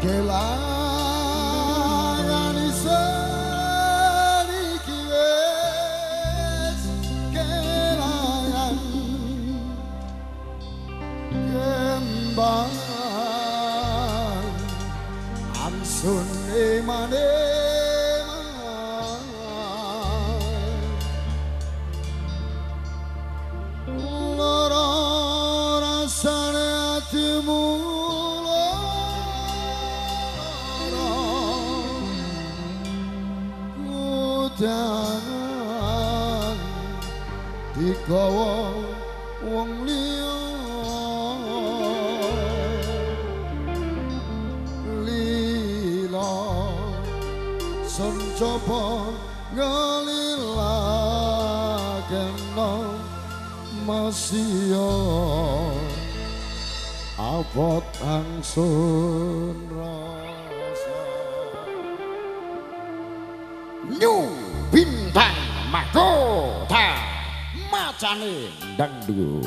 kelangan isun iki wis kelangan kembang angsun emane lara rasane atimu jangan digawa wong liya lila sun coba ngelilakeno masya abot angsun rasa New Bintang Mahkota macane dangdut.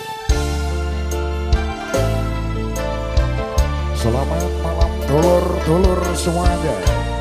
Selamat malam dulur-dulur semuanya.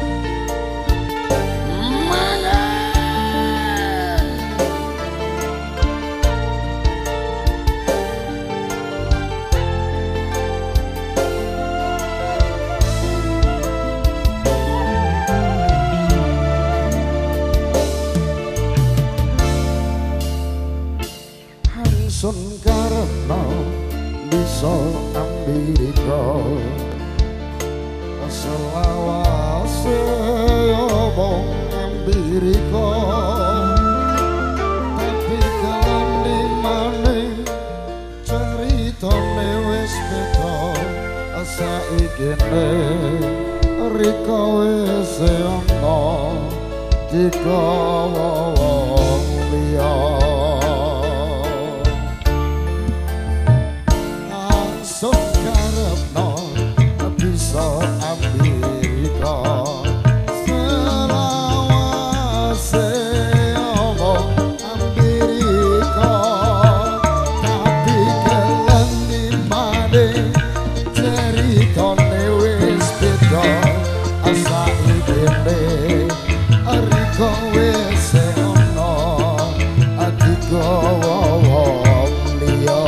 Sun karena bisa Amerika selawase omong Amerika tapi kalan di mana ceritane wis beda saiki Rika wis ana digawa wong liya Amerika selawase omong Amerika tapi kelen di mana ceritane wis beda saiki Rika wis ana digawa wong liya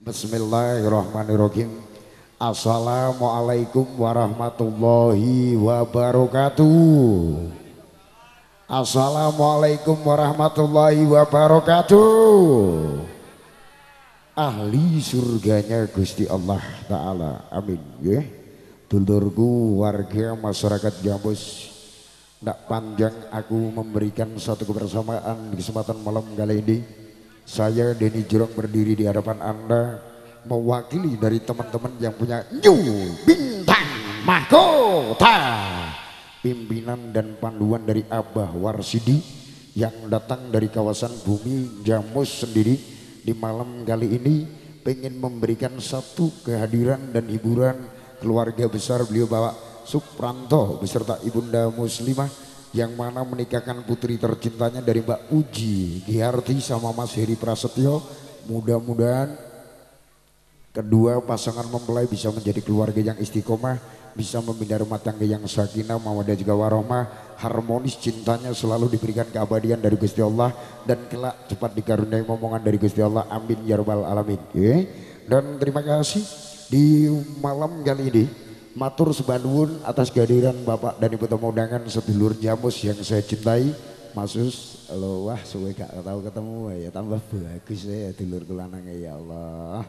Bismillahirrahmanirrahim. Assalamualaikum warahmatullahi wabarakatuh. Assalamualaikum warahmatullahi wabarakatuh. Ahli surganya Gusti Allah Ta'ala, amin ya. Dulurku warga masyarakat Jambus, tidak panjang aku memberikan satu kebersamaan di kesempatan malam kali ini. Saya Denny Jurong berdiri di hadapan Anda mewakili dari teman-teman yang punya New Bintang Mahkota, pimpinan dan panduan dari Abah Warsidi yang datang dari kawasan Bumi Jamus sendiri. Di malam kali ini pengen memberikan satu kehadiran dan hiburan keluarga besar beliau Bapak Supranto beserta Ibunda Muslimah yang mana menikahkan putri tercintanya dari Mbak Uji Giarti sama Mas Heri Prasetyo. Mudah-mudahan kedua pasangan mempelai bisa menjadi keluarga yang istiqomah, bisa membina rumah tangga yang sakinah, mawaddah juga warohmah, harmonis, cintanya selalu diberikan keabadian dari Gusti Allah dan kelak cepat dikaruniai momongan dari Gusti Allah, amin ya rabbal alamin. Dan terima kasih di malam kali ini matur sebanun atas kehadiran Bapak dan Ibu tamu undangan sedulur Jamus yang saya cintai. Masus, halo, wah suwe gak tahu ketemu ya, tambah bagus ya dulur kulanangnya ya Allah.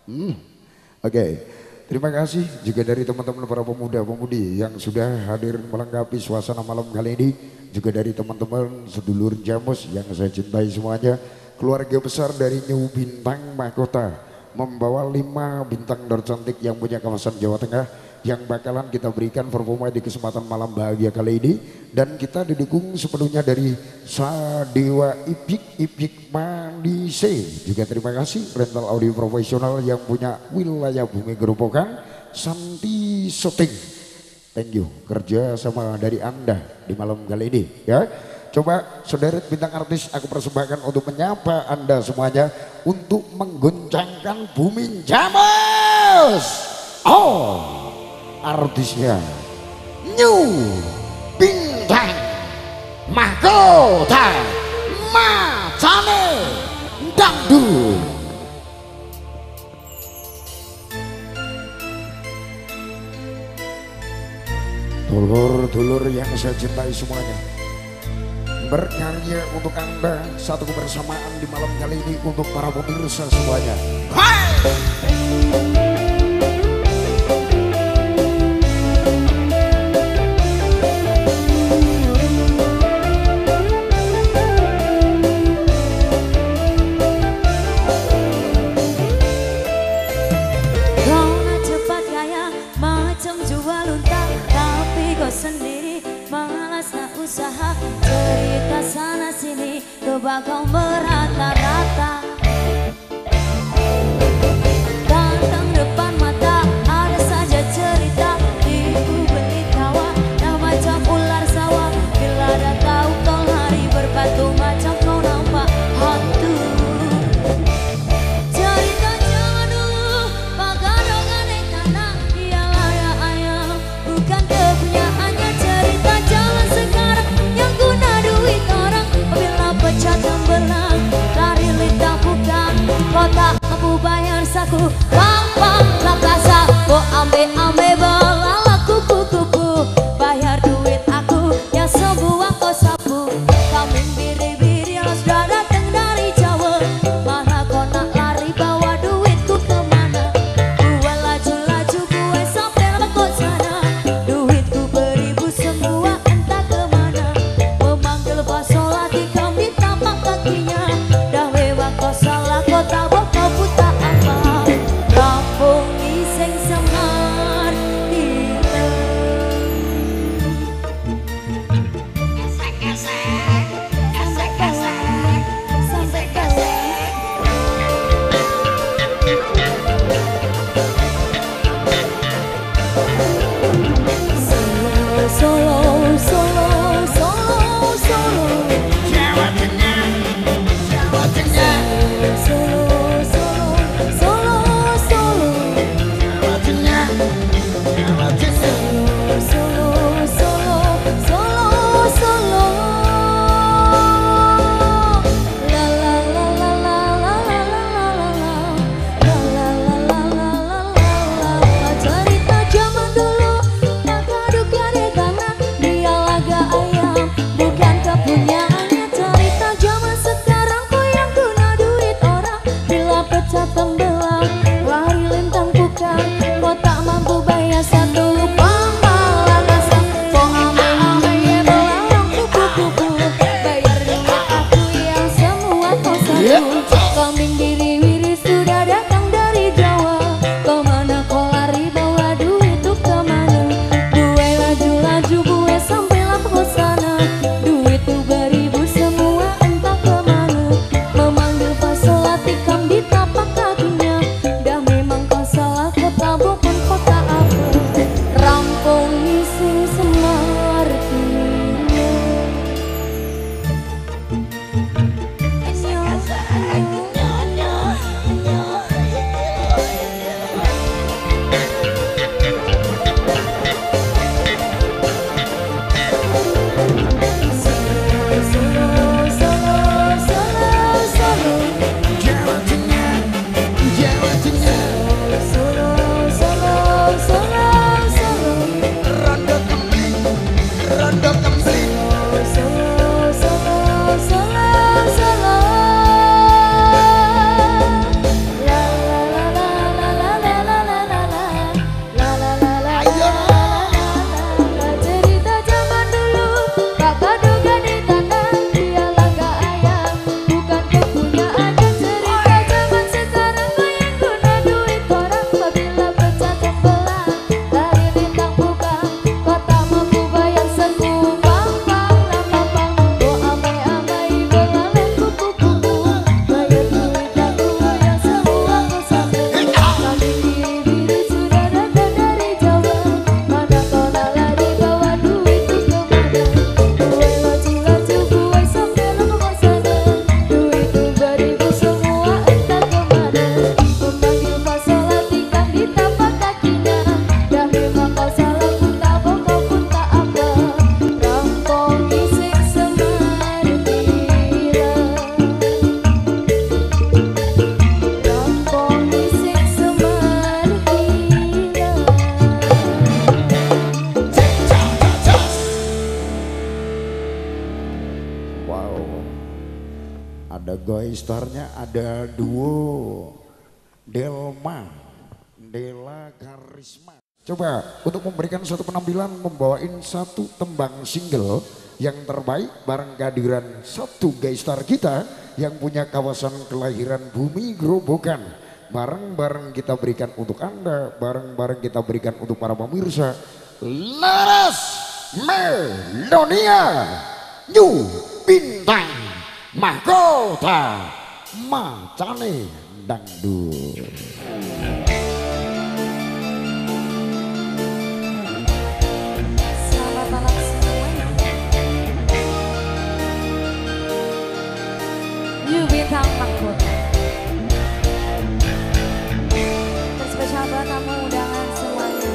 Oke. Terima kasih juga dari teman-teman para pemuda-pemudi yang sudah hadir melengkapi suasana malam kali ini, juga dari teman-teman sedulur Jamus yang saya cintai semuanya, keluarga besar dari New Bintang Mahkota membawa 5 bintang tercantik yang punya kawasan Jawa Tengah yang bakalan kita berikan performa di kesempatan malam bahagia kali ini, dan kita didukung sepenuhnya dari Sadewa Ipik Mandise. Juga terima kasih rental audio profesional yang punya wilayah Bumi Gerobokan, Santi Shooting. Thank you kerja sama dari Anda di malam kali ini ya. Coba sederet bintang artis aku persembahkan untuk menyapa Anda semuanya untuk mengguncangkan Bumi Jamus. Artisnya New Bintang Mahkota Macane Dangdut. Dulur-dulur yang saya cintai semuanya, berkarya untuk Anda satu kebersamaan di malam kali ini untuk para pemirsa semuanya. Sendiri malas tak usaha cerita sana sini kebakau merata-rata. Tantang depan mata ada saja cerita di beli tawa, nah macam ular sawah bila ada tahu kau lari berbatu macam kau nampak hantu. Cerita zaman dulu pagadongan di tanah ialah ya ayam bukan kepunyaan. Pecah tembelang, lari lintang bukan kota aku bayar saku, pang lakasa, oh ambe belalah kupu-kupu, bayar duit aku yang sebuah kau sapu, kambing biri-biri lo sudah datang dari Jawa, mana kau nak lari bawa duitku kemana, gue laju-laju gue sampai lembut sana, duitku beribu semua entah kemana, memanggil baso lagi kami kakinya dah lewat kau salah kau tak kau putar apa, kampung iseng semar Goistarnya ada duo Delma, Dela Karisma. Coba untuk memberikan satu penampilan membawain satu tembang single yang terbaik bareng kehadiran satu Gaistar kita yang punya kawasan kelahiran Bumi Grobogan. Bareng-bareng kita berikan untuk Anda, bareng-bareng kita berikan untuk para pemirsa. Laras Melonia New Bintang Mahkota Macane Dangdut. Selamat malam semuanya. New Bintang Mahkota. Spesial buat tamu undangan semuanya.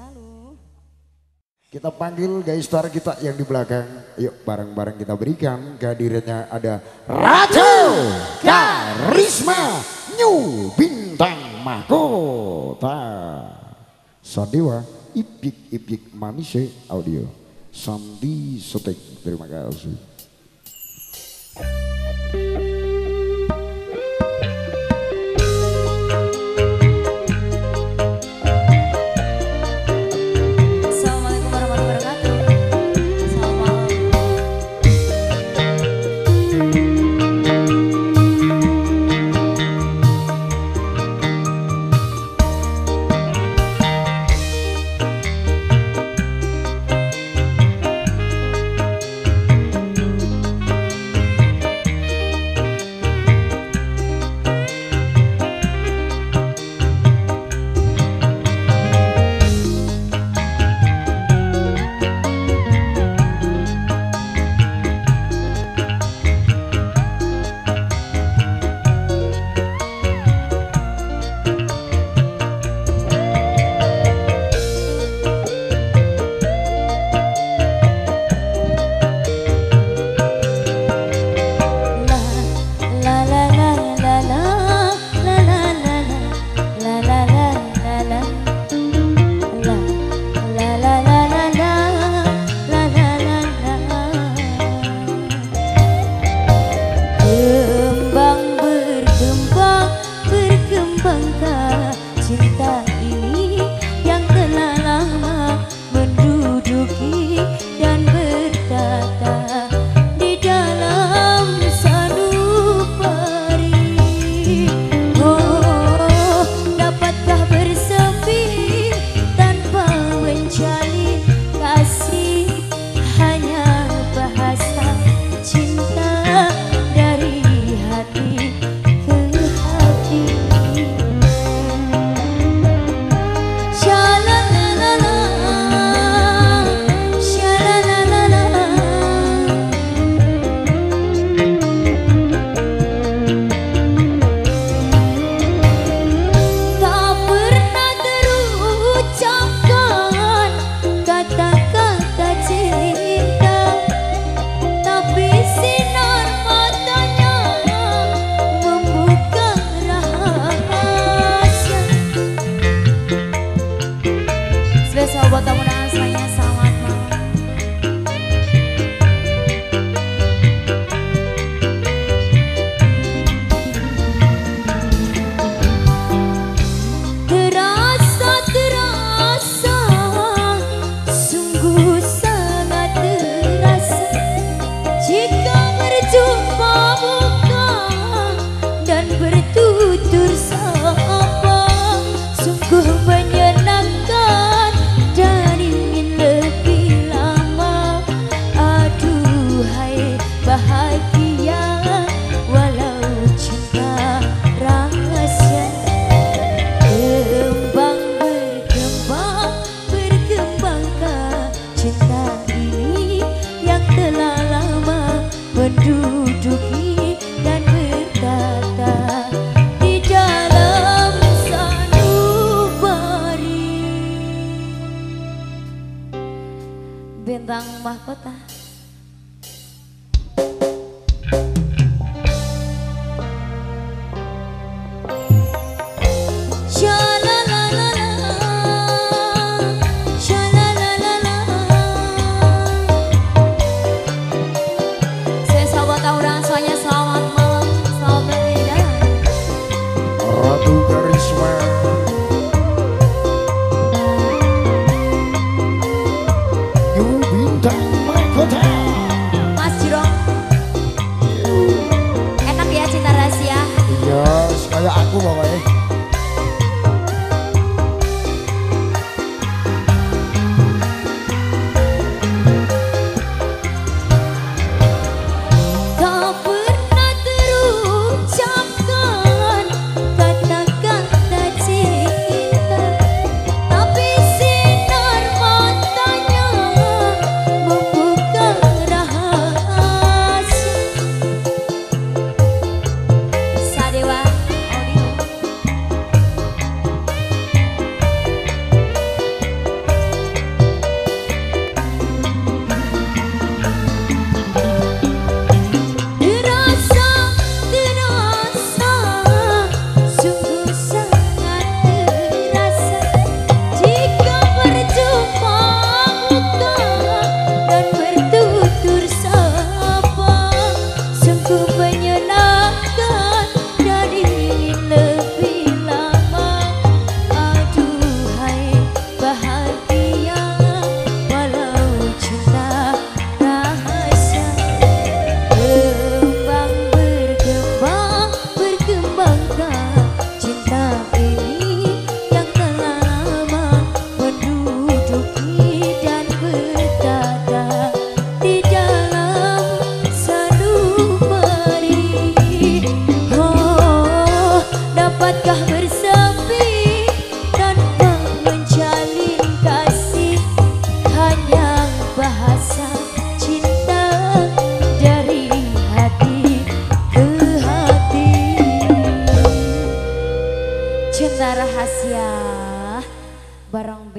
selalu. Kita panggil guys star kita yang di belakang. Yuk bareng-bareng kita berikan kehadirannya ada Ratu Karisma New Bintang Mahkota. Sandiwa Ipik Manise Audio Sandi Sotek. Terima kasih. Assalamualaikum warahmatullahi wabarakatuh. Selamat malam. Spesial buat tamu dan semuanya, selamat malam. Terasa, sungguh sangat terasa jika berjumpa muka dan bertutur sapa, sungguh menyenangkan dan ingin lebih lama. Aduhai bahagia walau cinta rahasia. Kembang berkembang, berkembangkah cinta ini yang telah lama menduduki dan bertata di dalam sanubari. Bintang Mahkota. Saya sahabat Aura semuanya, selamat malam, selamat berbeda. Ratu Karisma New Bintang Mahkota.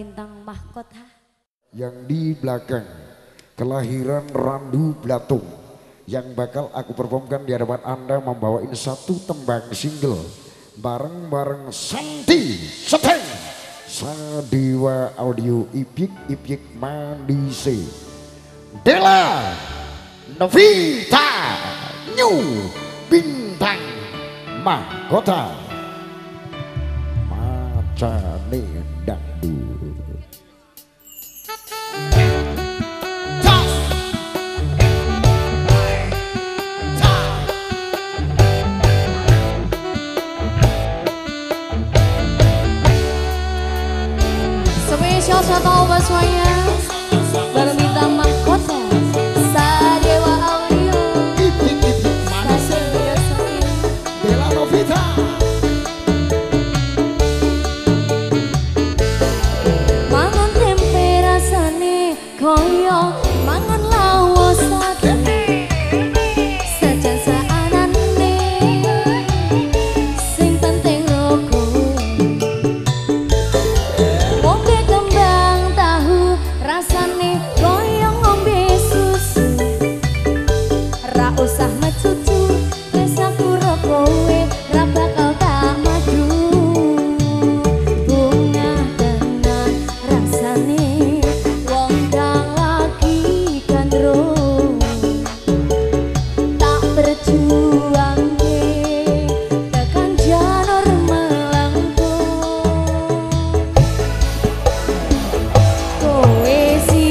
bintang mahkota. Yang di belakang kelahiran Randu Blatung yang bakal aku performkan di hadapan Anda membawain satu tembang single bareng-bareng Santi Seteng Sadewa Audio Ipik Mandise Dela Novita New Bintang Mahkota Macane Dangdut. Spesial satu buat semuanya berbintang mahkota Sadewa Audio Stasiun Bioskop Dela Novita. mangan tempe rasane koyo mangan lawo sate sajan saanane sing penting roko ngombe kembang tahu rasane koyo ngombe susu ra usah mecucu wis aku ro kowe ra bakal tak madu bunga tenan rasane wong kang lagi gandrung tak berjuang tekan jalur melengkung kowe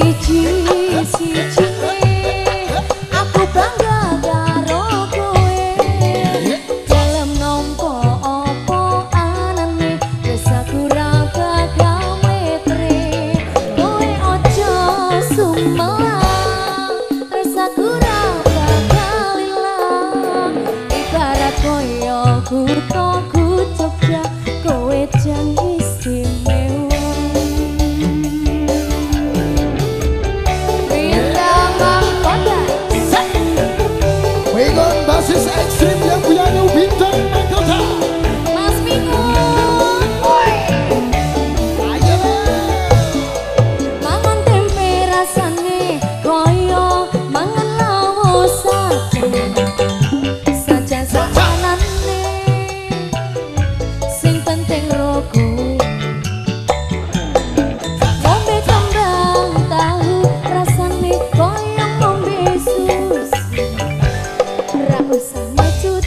siji aku bangga karo kowe dalam nompo opo anane wis aku ra bakal metre kowe ojo sumelang wis aku ra bakal ilang ibarat koyo kuthaku Jogja kowe jan istimewa bintang mahkota Pegang basis ekstrim yang punya New Bintang Mahkota. Mas Bingung Ayo. mangan tempe rasane koyo mangan lawo sajen sajan sajanane sing penting rogo ngombe kembang tahu rasane koyo ngombe susu ra usah maju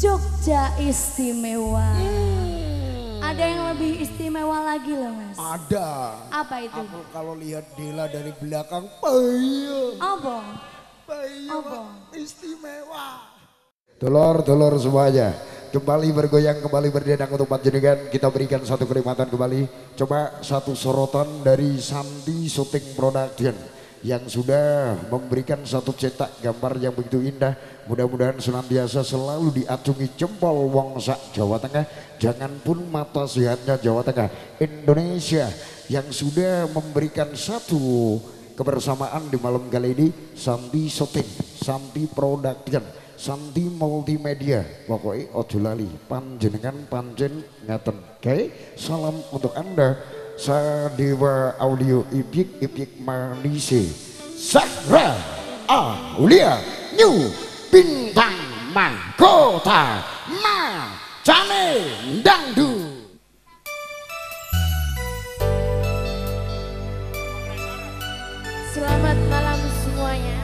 Jogja istimewa. Ada yang lebih istimewa lagi loh Mas. Ada. Apa itu? Aku kalau lihat Dela dari belakang, payo. Apa? Payo. Apa? Istimewa. Telur-telur semuanya. Kembali bergoyang, kembali berdendang untuk panjenengan. Kita berikan satu kenikmatan kembali. Coba satu sorotan dari Santi Shooting Production yang sudah memberikan satu cetak gambar yang begitu indah. Mudah-mudahan senantiasa selalu diacungi jempol wong sak Jawa Tengah. Jangan pun mata sehatnya Jawa Tengah. Indonesia yang sudah memberikan satu kebersamaan di malam kali ini. Santi Shooting, Santi Production, Santi Multimedia. Pokoknya ojo lali, panjenengan pancen ngaten. Oke, salam untuk Anda. Sadewa Audio Ipik Manise Sakra Aulia New Bintang Mahkota Macane Dangdut. Selamat malam semuanya.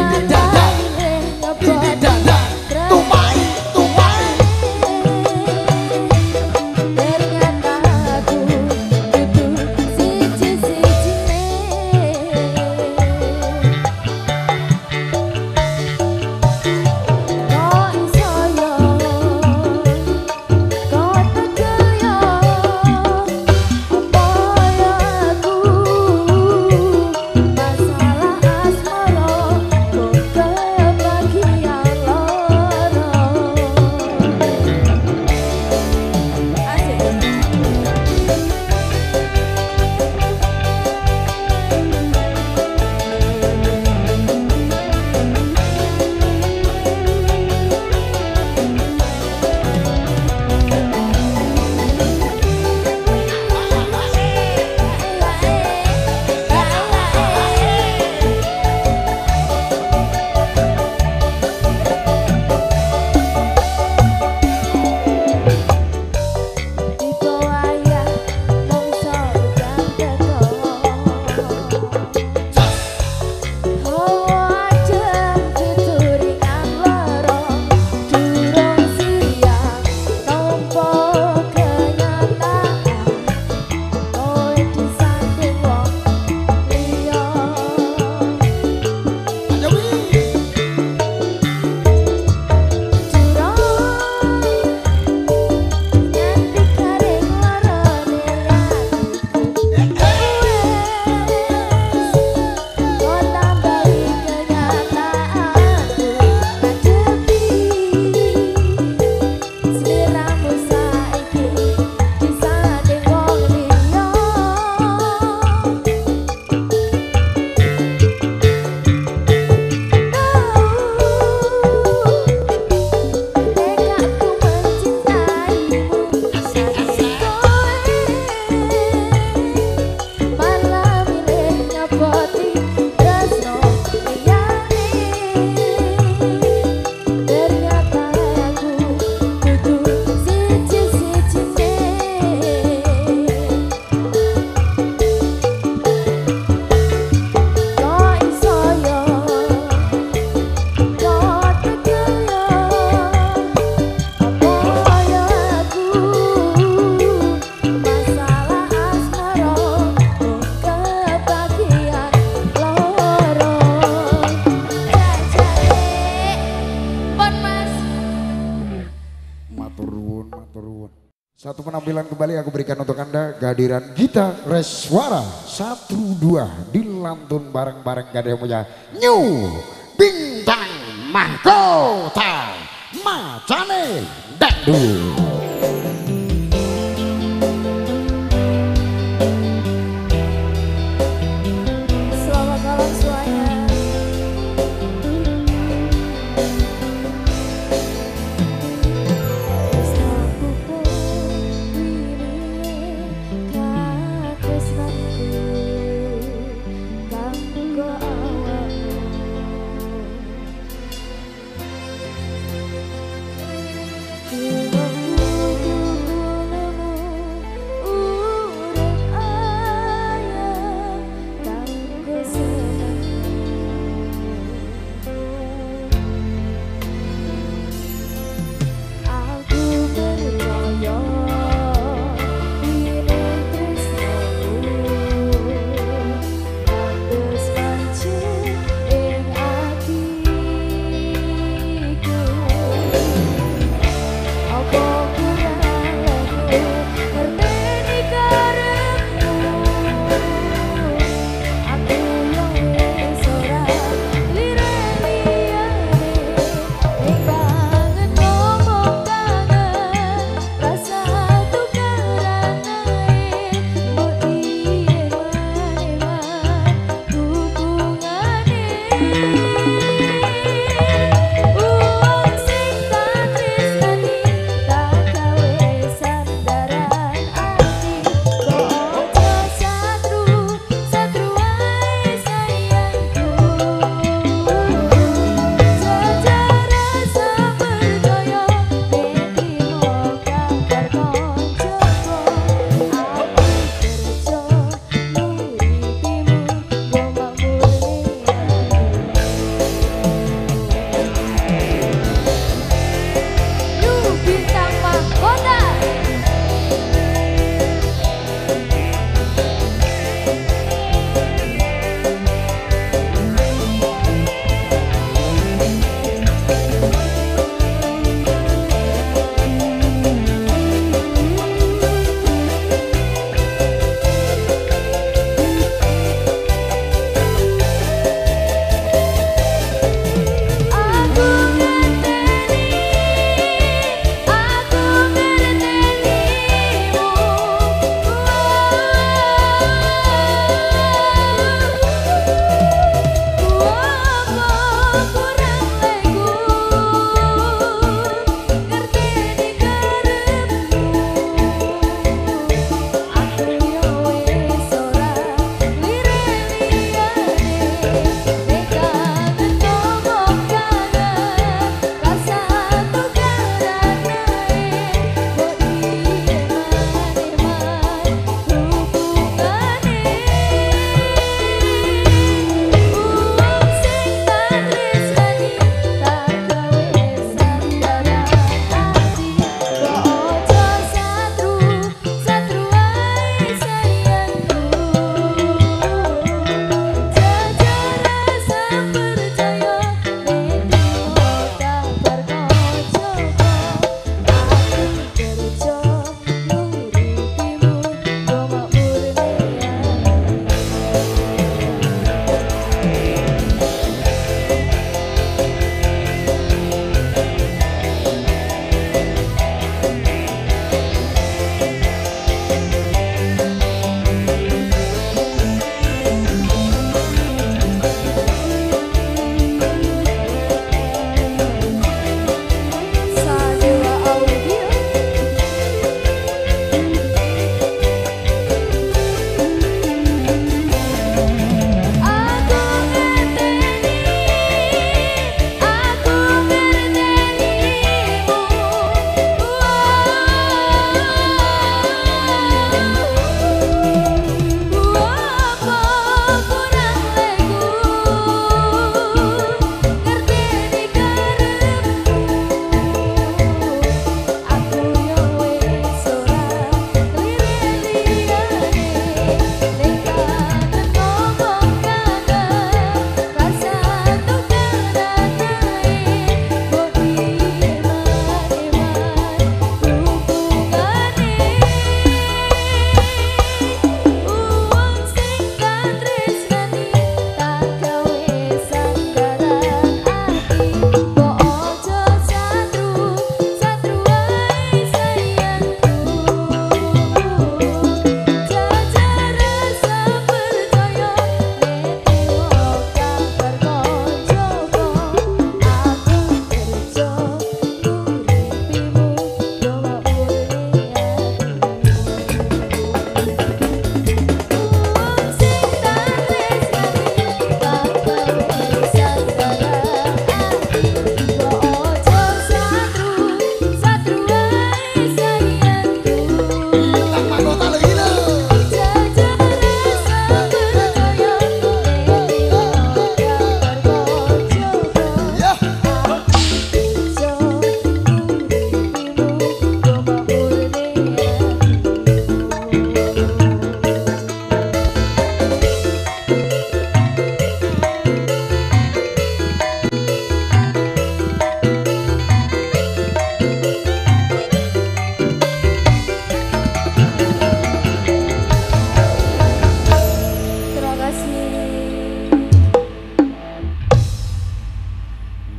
Satu penampilan kembali aku berikan untuk Anda kehadiran Gita Reswara 1-2 di lantun bareng-bareng gak ada yang punya New Bintang Mahkota Macane Dangdut. You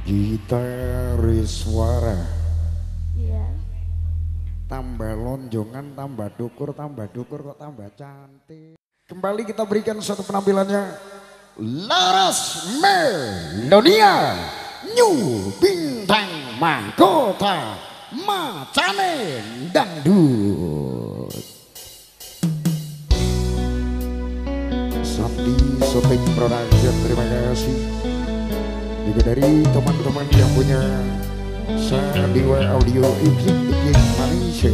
Gitaris suara. Iya. Tambah lonjongan, tambah dukur kok tambah cantik. Kembali kita berikan satu penampilannya. Laras Melodia New Bintang Mahkota Macane Dangdut. Sandi Shooting Production, terima kasih juga dari teman-teman yang punya Sandiwa Audio Iklim Malaysia.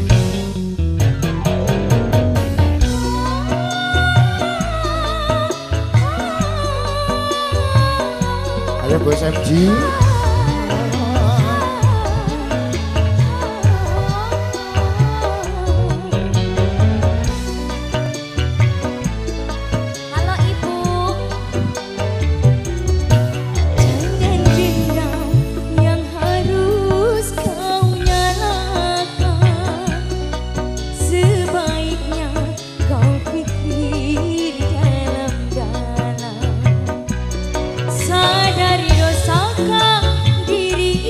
Ayo Bos MG. Sadari dosa diri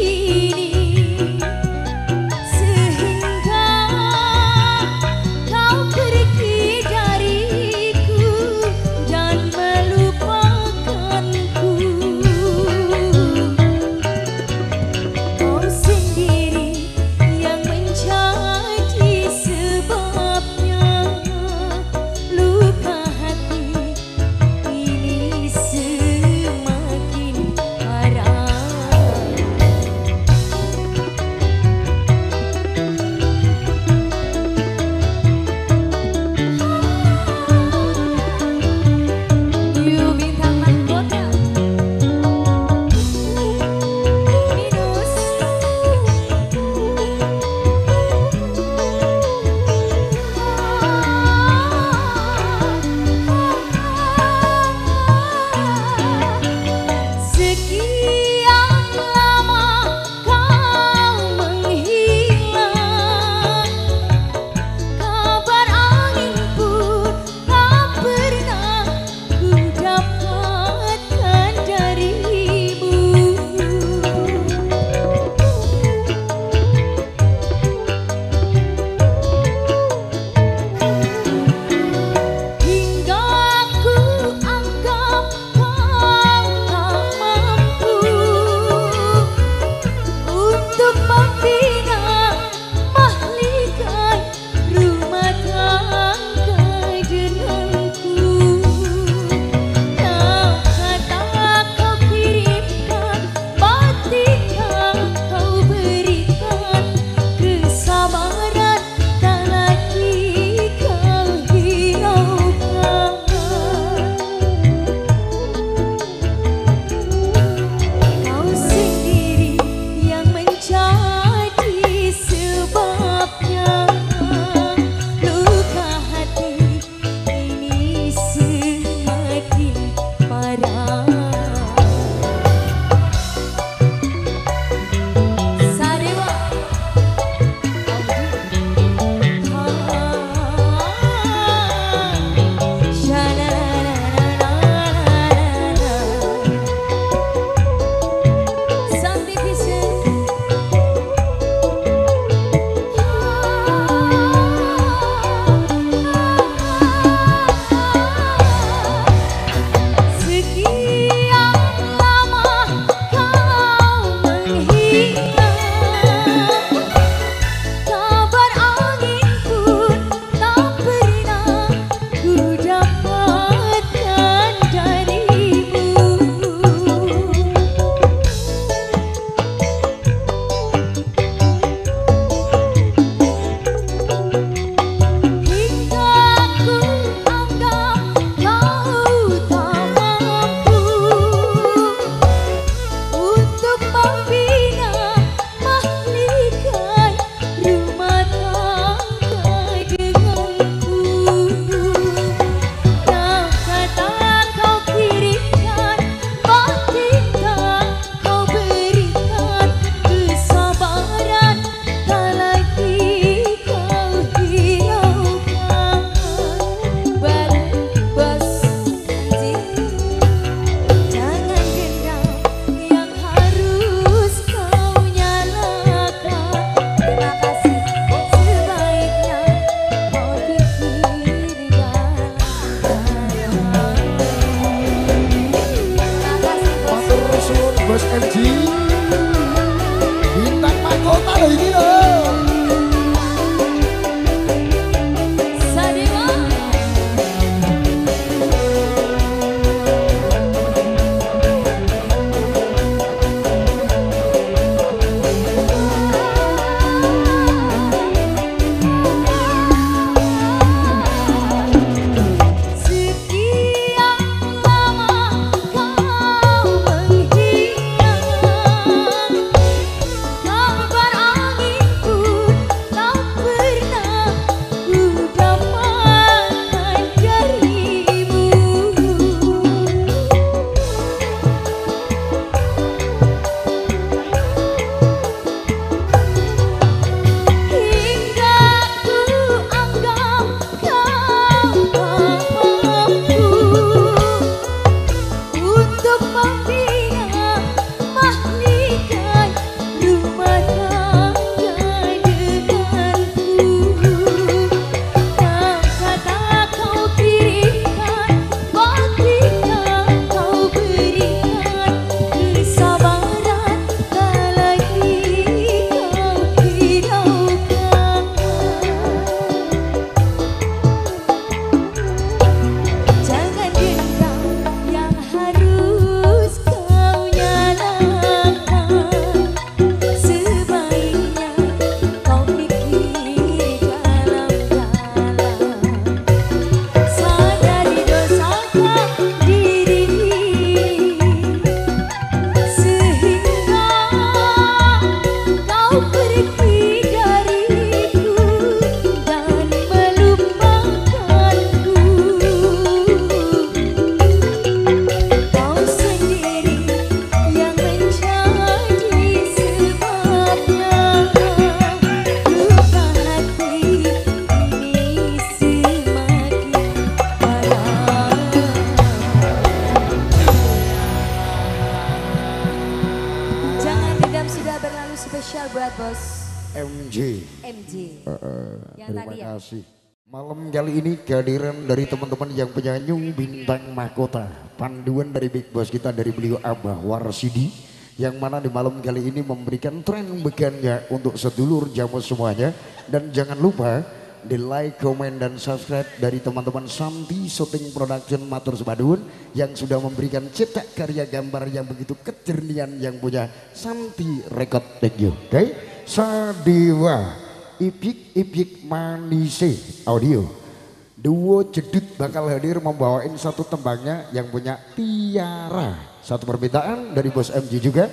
spesial buat bos MJ. Yang Terima tadi ya. kasih. Malam kali ini kehadiran dari teman-teman yang penyanyi bintang mahkota. Panduan dari Big Boss kita dari beliau Abah Warsidi. Yang mana di malam kali ini memberikan tren begannya untuk sedulur jamu semuanya. Dan jangan lupa di like, komen, dan subscribe dari teman-teman Santi Shooting Production Matur Semadun. Yang sudah memberikan cetak karya gambar yang begitu kejernihan yang punya Santi Record. Thank you. Oke. Sadewa. Ipik Manise Audio duo jedut bakal hadir membawain satu tembangnya yang punya Tiara. Satu permintaan dari bos MJ juga.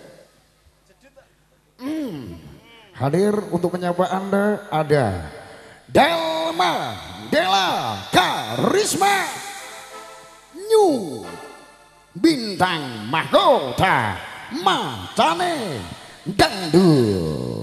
Hadir untuk menyapa Anda ada Delma Dela Karisma New bintang mahkota Matane Dangdut.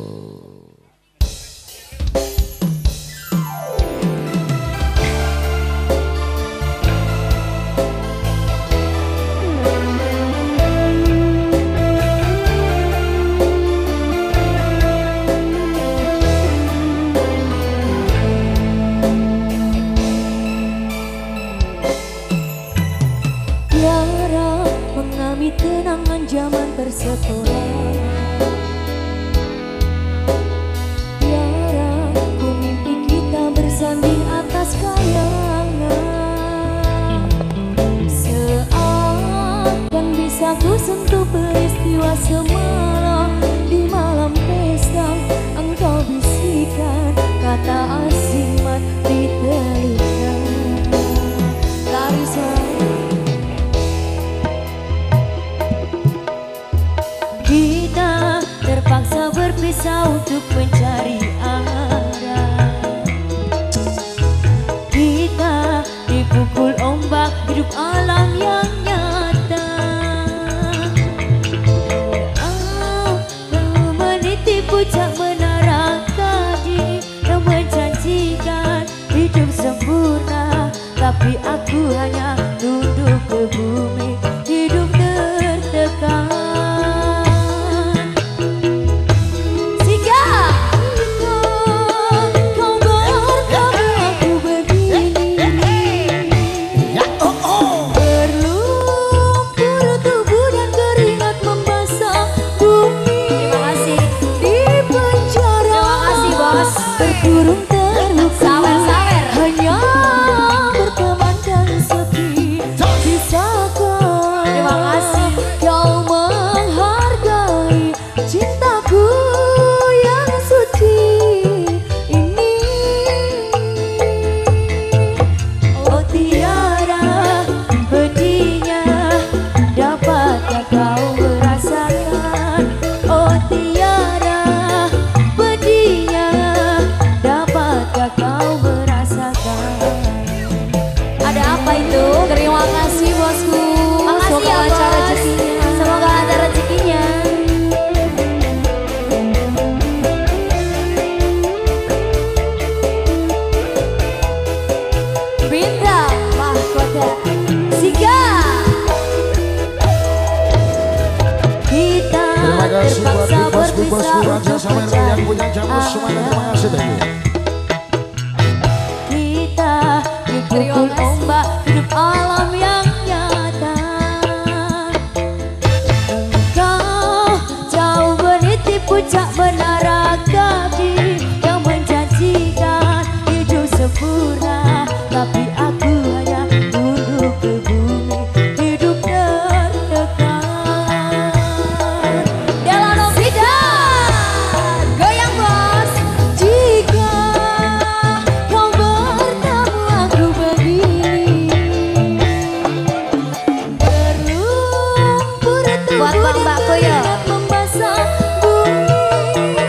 Kenangan zaman persekolah, Tiara, ku mimpi kita bersanding atas kayangan. Seakan bisa ku sentuh peristiwa semalam. Di malam pesta engkau bisikan kata asing di telinga. Karisma kita terpaksa berpisah untuk mencari arah. Kita dipukul ombak hidup alam yang nyata. Kau meniti puncak menara tadi yang menjanjikan hidup sempurna, tapi aku hanya tunduk ke bumi, hidup tertekan. Burung terluka hanya berteman dan sepi. Bisakah kau menghargai cintaku yang suci ini? Oh Tiara, pedihnya dapatkah kau merasakan? Oh Tiara, pedihnya kau merasakan. Ada apa itu? Terima kasih bosku. Makasih ya bos. Rezekinya. Semoga ada rezekinya. Bintang mahkota Siga. Kita terpaksa berpisah untuk mencari dipukul ombak hidup alam yang nyata. Engkau jauh meniti puncak menara kaki yang menjanjikan hidup sempurna, tapi aku hanya tunduk ke bumi, hidup tertekan. Delano Bidan, goyang bos. Jika kau bertemu aku begini, berlumpur tubuh dan keringat membasah bumi.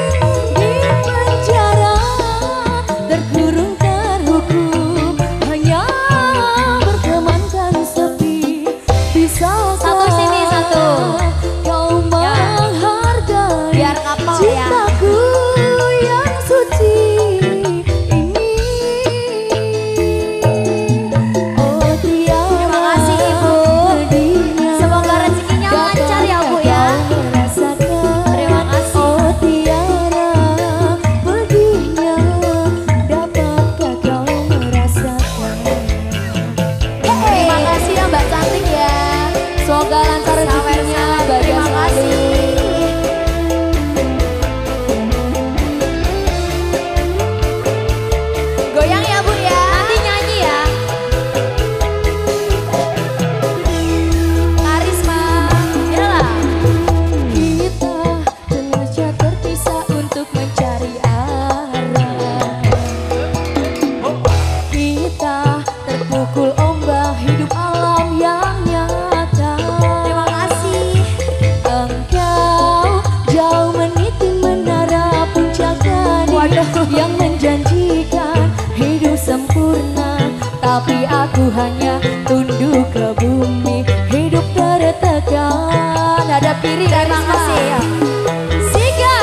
yang menjanjikan hidup sempurna, tapi aku hanya tunduk ke bumi, hidup tertekan. Ada piring, terima kasih ya. Siga,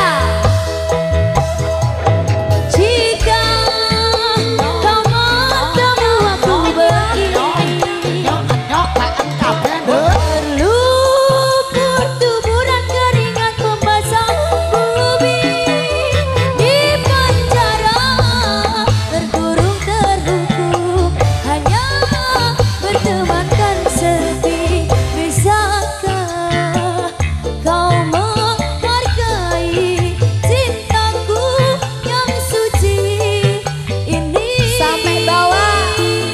jika kau bertemu aku begini, berlumpur tuburan keringat membasah bumi, di penjara terkurung terhukum, hanya bertemankan sepi. Bisakah kau menghargai cintaku yang suci ini? Sampai bawah.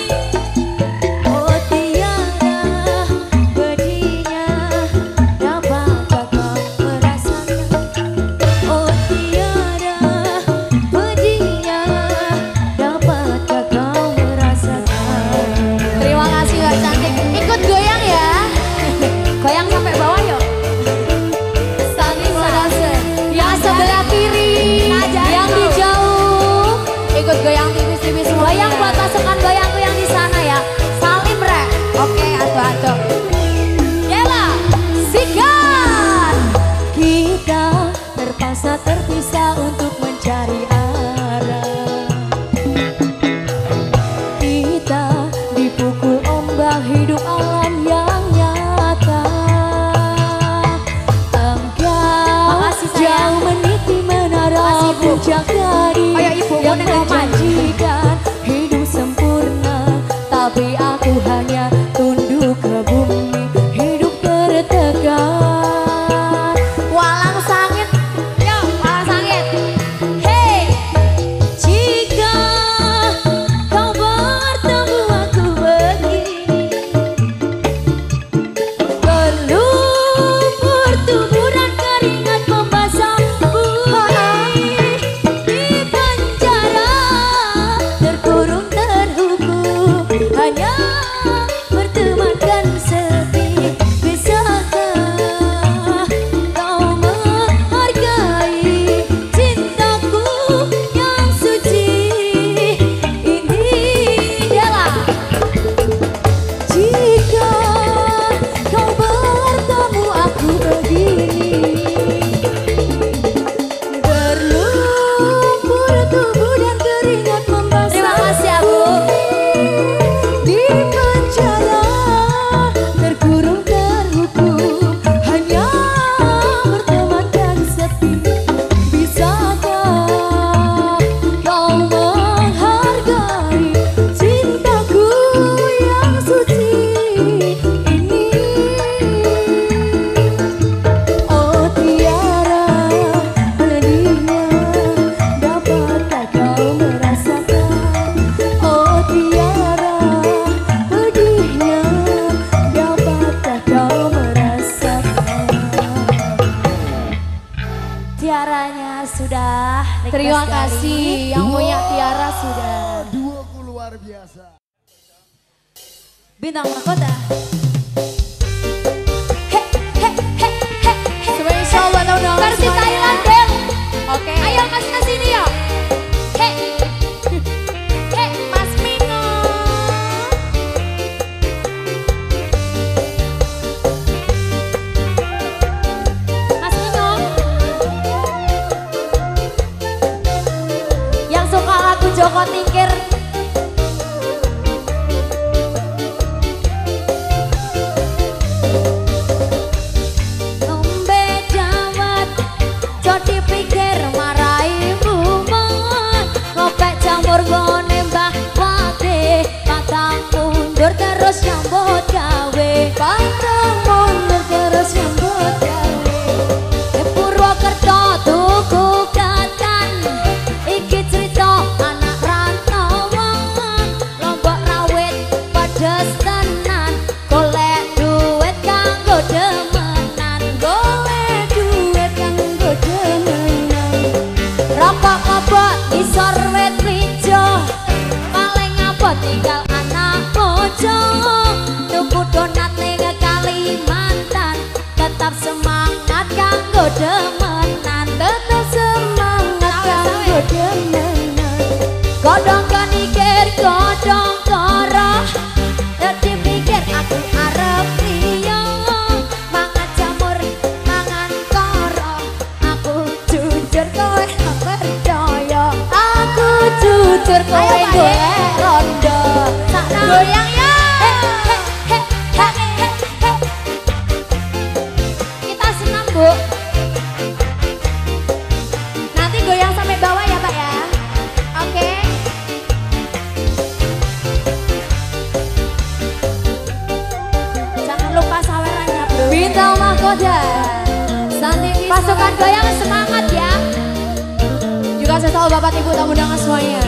Oh tiada bedinya, dapatkah kau merasakan? Oh tiada bedinya, dapatkah kau merasakan? Terima kasih Mbak Cantik. Ikut goyang ya. Goyang sampai bawah yuk. Saling merasa. Yang sebelah kiri, yang di jauh, ikut goyang tipis-tipis. Goyang buat pasukan goyangku yang di sana ya. Salim rek. Oke, atuh-atuh. Yela, sikat. Kita terpaksa terpisah untuk mencari arah. Kita dipukul ombak hidup alam yang nyata. Engkau jauh meniti menara puncak tadi, yang menjanjikan hidup sempurna, tapi aku hanya tunduk ke bumi, hidup tertekan. Walang sangit, yo walang sangit. Hey, jika kau bertemu aku begini, berlumpur tuburan keringat membasah bumi, di penjara terkurung terhukum, hanya bertemankan sepi. Bisakah kau menghargai cintaku yang suci ini? Dela, jika kau bertemu aku begini, berlumpur tubuh dan keringat membasah. Terima kasih aku. Di penjara terkurung terhukum, hanya bertemankan sepi. Bisakah kau menghargai cintaku yang suci ini? Oh tiara pedihnya, dapatkah kau merasakan? Oh tiara pedihnya, dapatkah kau merasakan? Tiaranya sudah. Terima kasih yang punya tiara sudah. Duoku luar biasa. Bintang Mahkota. He he he he he. Spesial buat teman-teman Versi semuanya. Thailand, Bel. Oke. Ayo kasih ke sini ya. He he Mas Mino. Mas Mino. Yang suka lagu Joko Tingkir. Ngombe dawet, jo dipikir marai rumah. Ngopek jamur ngone Mbah Wate, pantang mundur terus nyambut gawe. Pantang mundur terus nyambut gawe. Purwokerto tuku katan, iki cerita anak rantauan. Lombok rawit pedes tenan, golek duit kanggo demenan, golek duit kanggo demenan. dur kowe golek rondo. Sakna goyang ya. Kita senam, Bu. Nanti goyang sampai bawah ya, Pak ya. Oke. Jangan lupa sawerannya, Bro. Bintang mahkota. Pasukan goyang semangat ya. Juga saya tahu Bapak Ibu tamu undangan semuanya.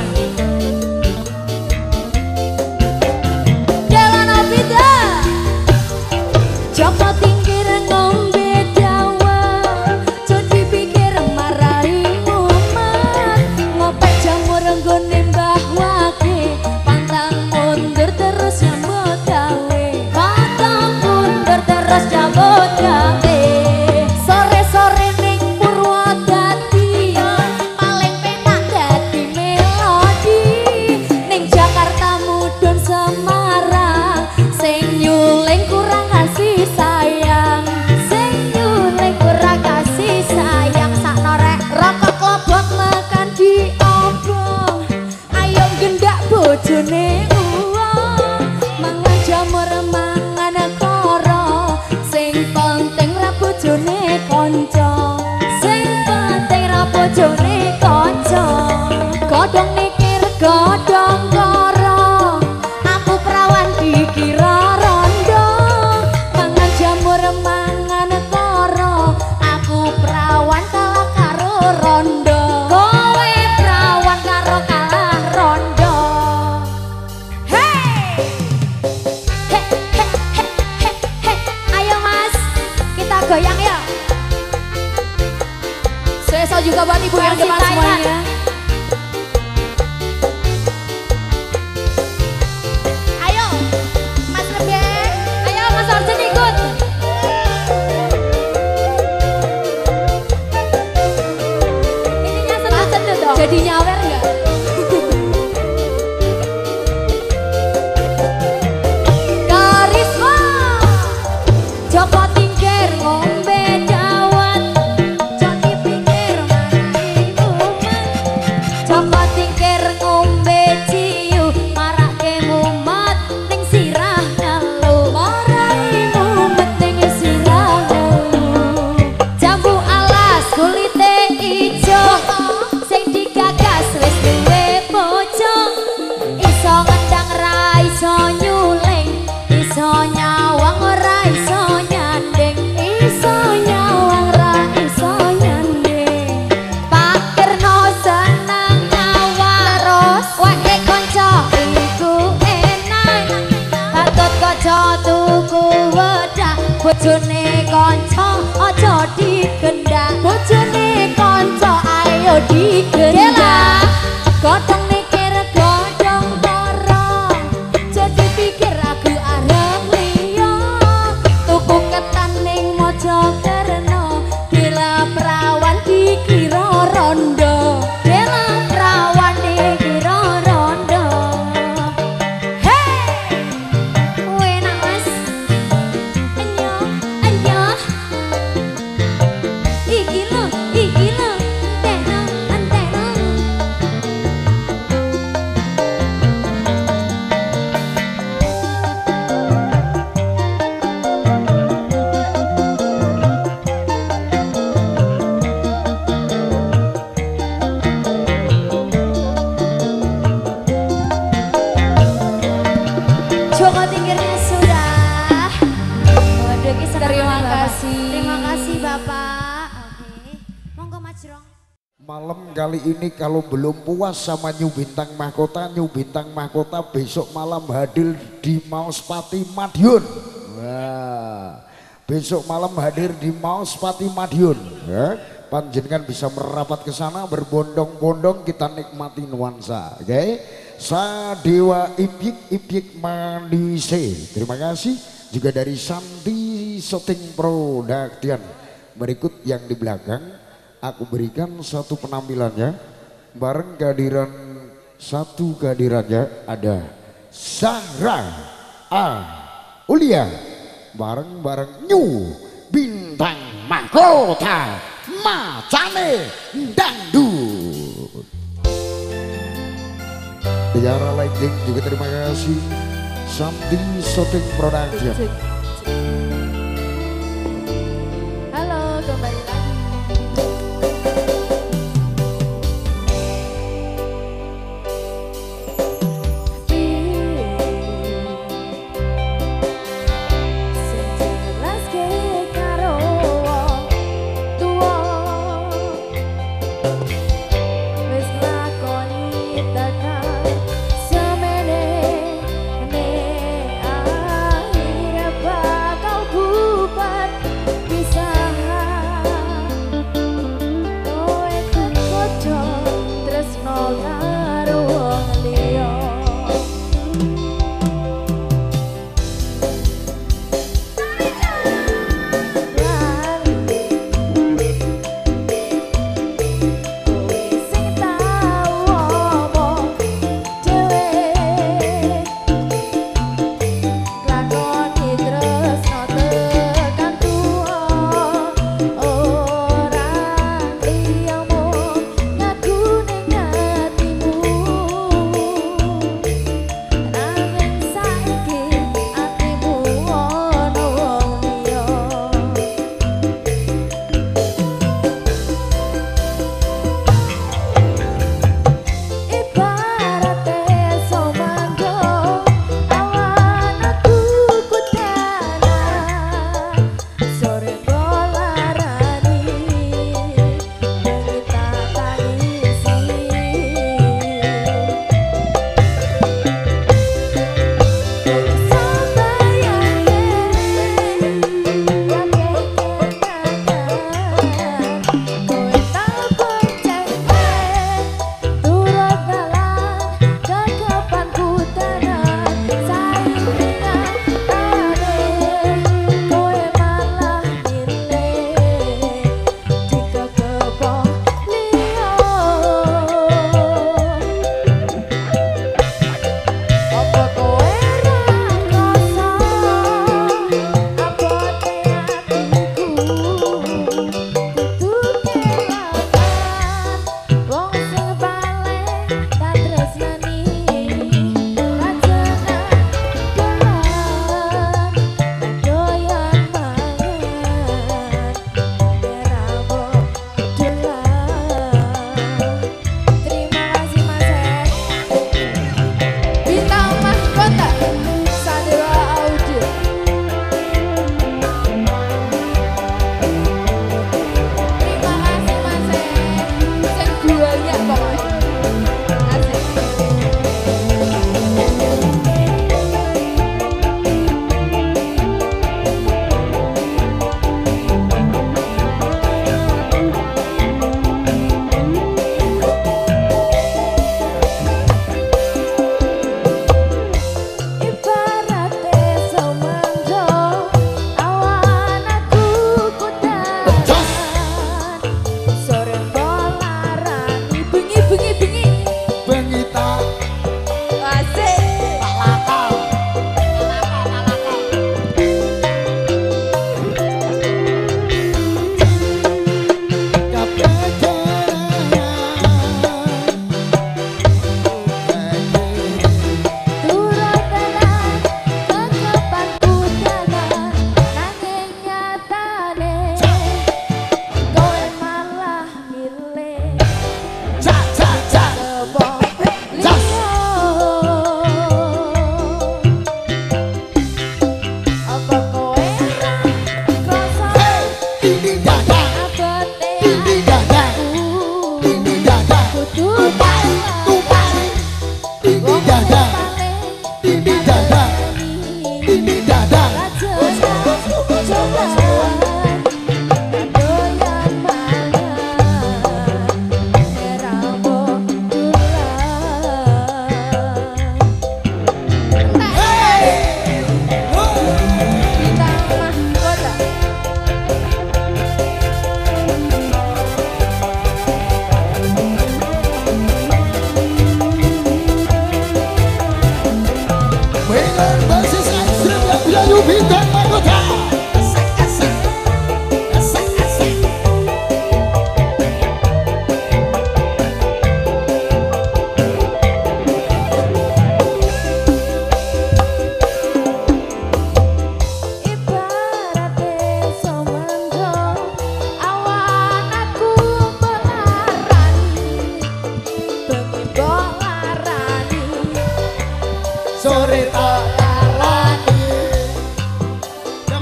Jalan Opita. Joko tingkir ngombe dawa. Jadi pikir marahi umat. Ngopek jamur nggone mbah wake. Pantang mundur terus nyambut gawe. Pantang mundur terus nyambut gawe. Bojone uang mangan jamur mangan koro sing penting ra bojone kanca sing penting ra bojone kanca godhong mikir godhong koro aku perawan dikira rondo mangan jamur mangan koro aku perawan kalah karo rondo kowe perawan karo kalah rondo. Goyang ya. Saya juga buat ibu yang depan semuanya. Ayo Mas Rebek, ayo Mas Arjen ikut. Ininya sentuh-sentuh dong. Jadi nyawer nggak? Karisma Joko tingkir ngombe dawat. Joni pikir marahi umat. Joko tingkir ngombe ciu marake mumet ning sirah ngelu. Marahi mumet ning sirah ngelu. Jambu alas kulite ijo sing digagas wis duwe bojo. Iso ngendang ra iso nyuling, iso nyawang ora iso nyanding, iso nyawang ra iso nyanding. Pakirno seneng nyawang terus wae kanca iku enak. Patut kaca tuku wedak bojone kanca aja digendak. Bojone kanca ayo digendak. Godhong mikir godhong karo jadi pikir aku arep liya. Tuku ketan ning Mojokerno Dela perawan dikira rondo. Dela perawan dikira rondo. Hei enak Mas. Enyo enyo iki lho enteno enteno. Joko tingkirnya sudah. Waduh, terima kasih. Terima kasih Bapak. Oke. Monggo Majrong. Malam kali ini kalau belum puas sama New Bintang Mahkota, New Bintang Mahkota besok malam hadir di Mauspati Madiun. Wah, besok malam hadir di Mauspati Madiun. Ya. Panjenengan bisa merapat ke sana berbondong-bondong kita nikmati nuansa. Oke. Sadewa Ipyik Manise. Terima kasih juga dari Santi Shooting Production. Berikut yang di belakang aku berikan satu penampilannya bareng kehadiran satu kehadirannya ada Zahra Aulia bareng New Bintang Mahkota Macane Dangdut. Biara Lighting juga terima kasih. Samdi Shooting Production. Halo, kembali lagi. Sejelas ke karo wong tuwa, wis lakoni tekan semene nek akhirnya bakal bubar pisahan. Kowe kekoco tresno karo wong liya.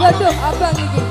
Waduh, abang iki.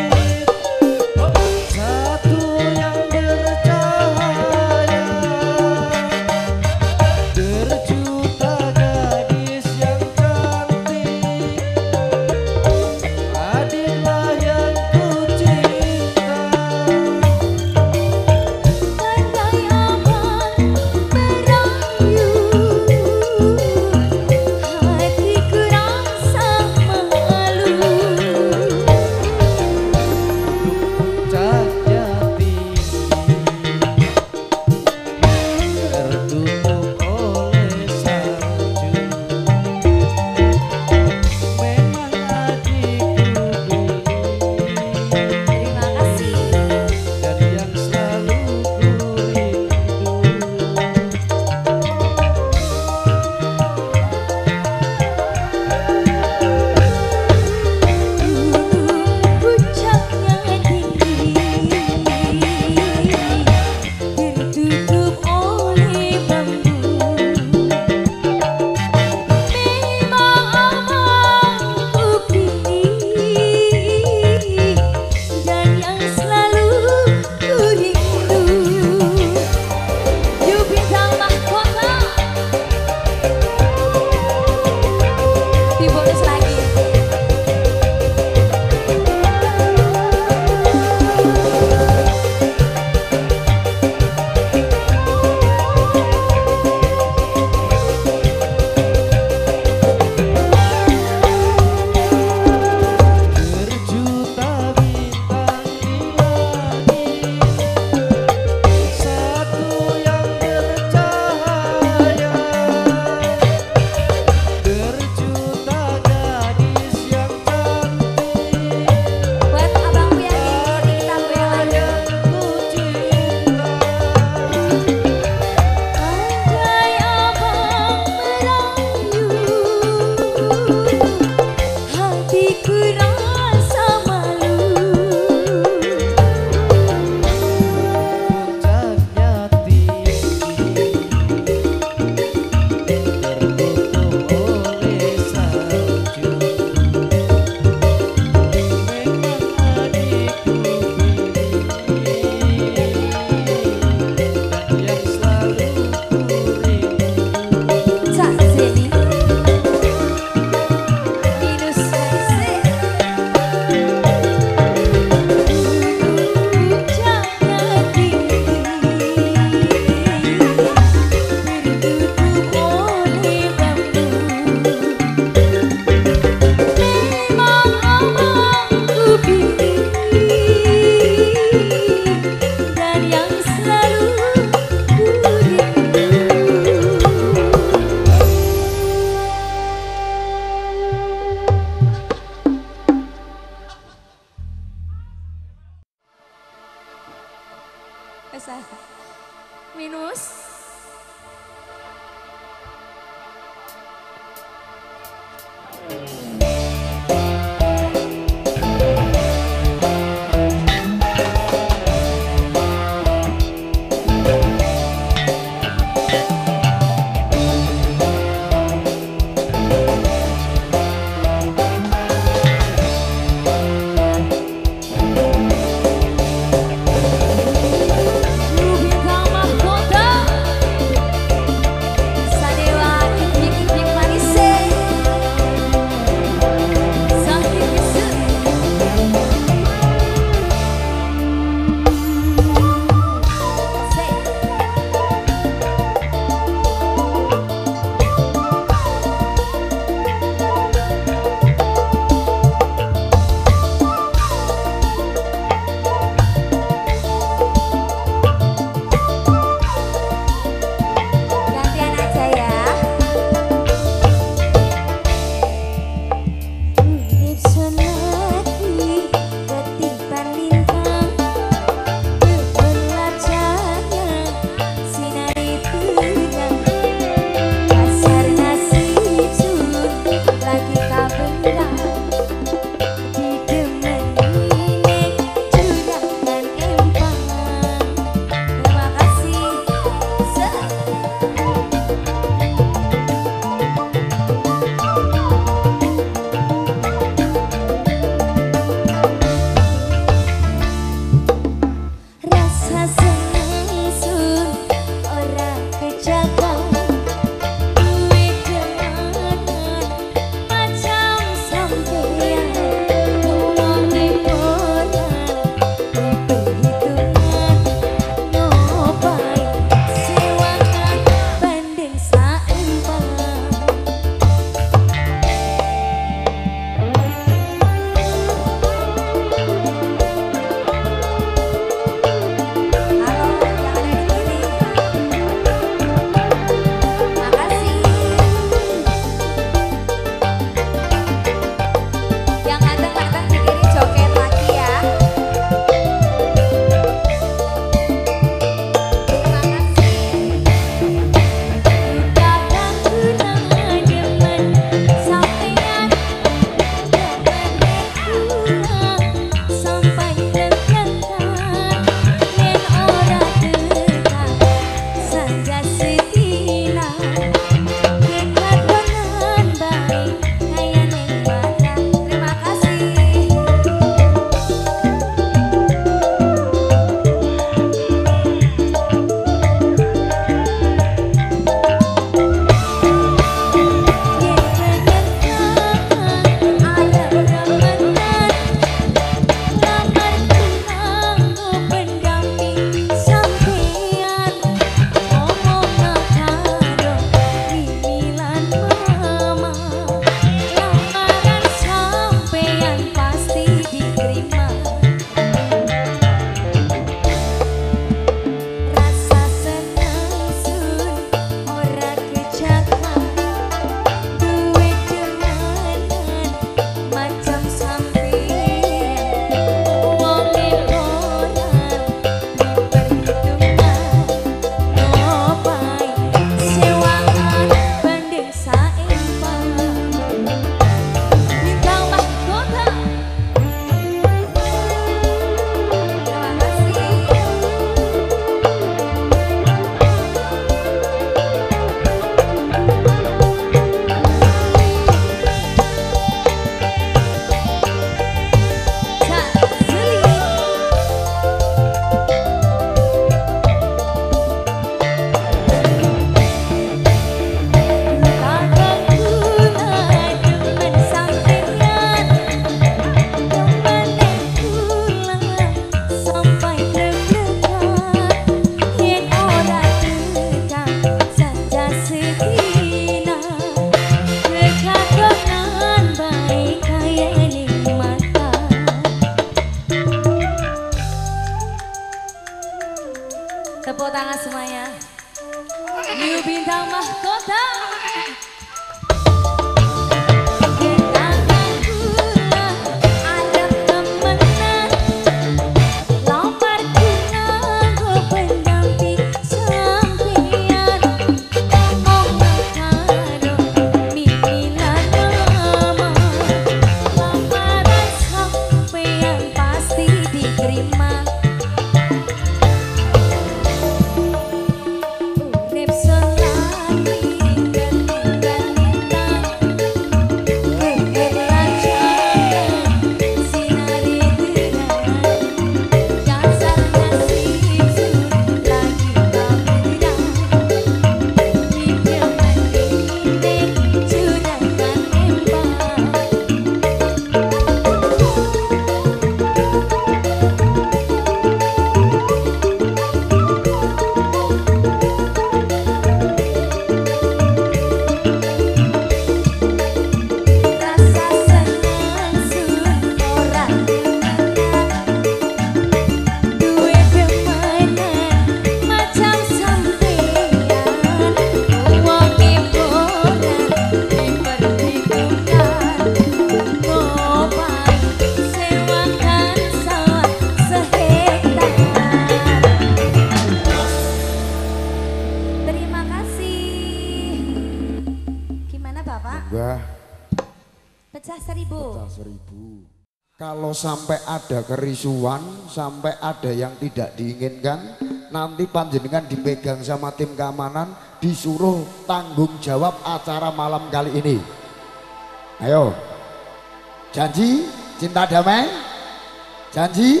Pecah 1000. Pecah 1000. Kalau sampai ada kerisuan, sampai ada yang tidak diinginkan, nanti panjenengan dipegang sama tim keamanan, disuruh tanggung jawab acara malam kali ini. Ayo, janji cinta damai, janji.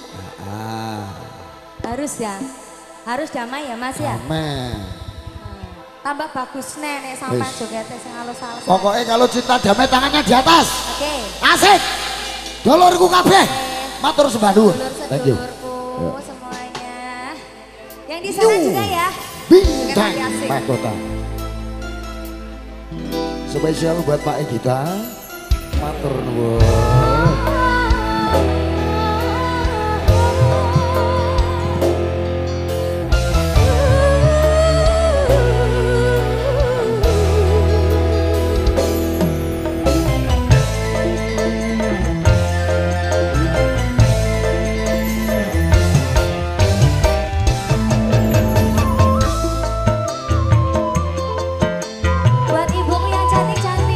Harus ya, harus damai ya Mas ya. Amin. Tambah bagus nenek sampai jogetnya sing halus-halus. Pokoknya kalau cinta damai tangannya di atas. Oke. Asik. Dulurku kabeh. Matur sembah nuwun. Thank you. Dulurku semuanya. Yang di sana juga ya. Bintang Mahkota. Spesial buat Pak Egita. Matur nuwun. Buat ibuku yang cantik-cantik.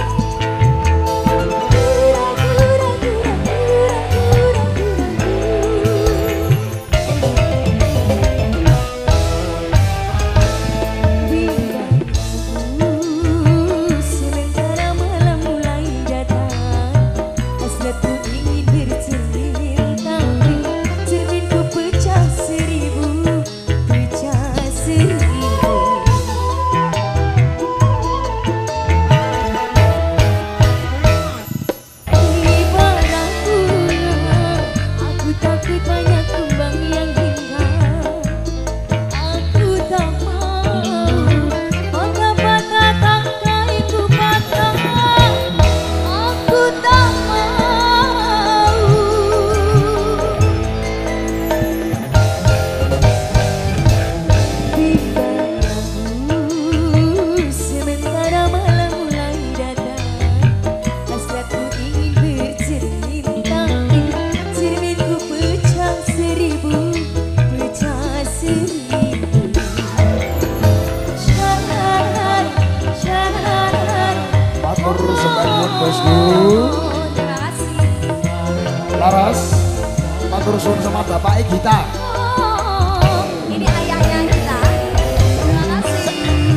Laras, matur suwun sama Bapak Egita. Ini ayahnya kita. Terima kasih.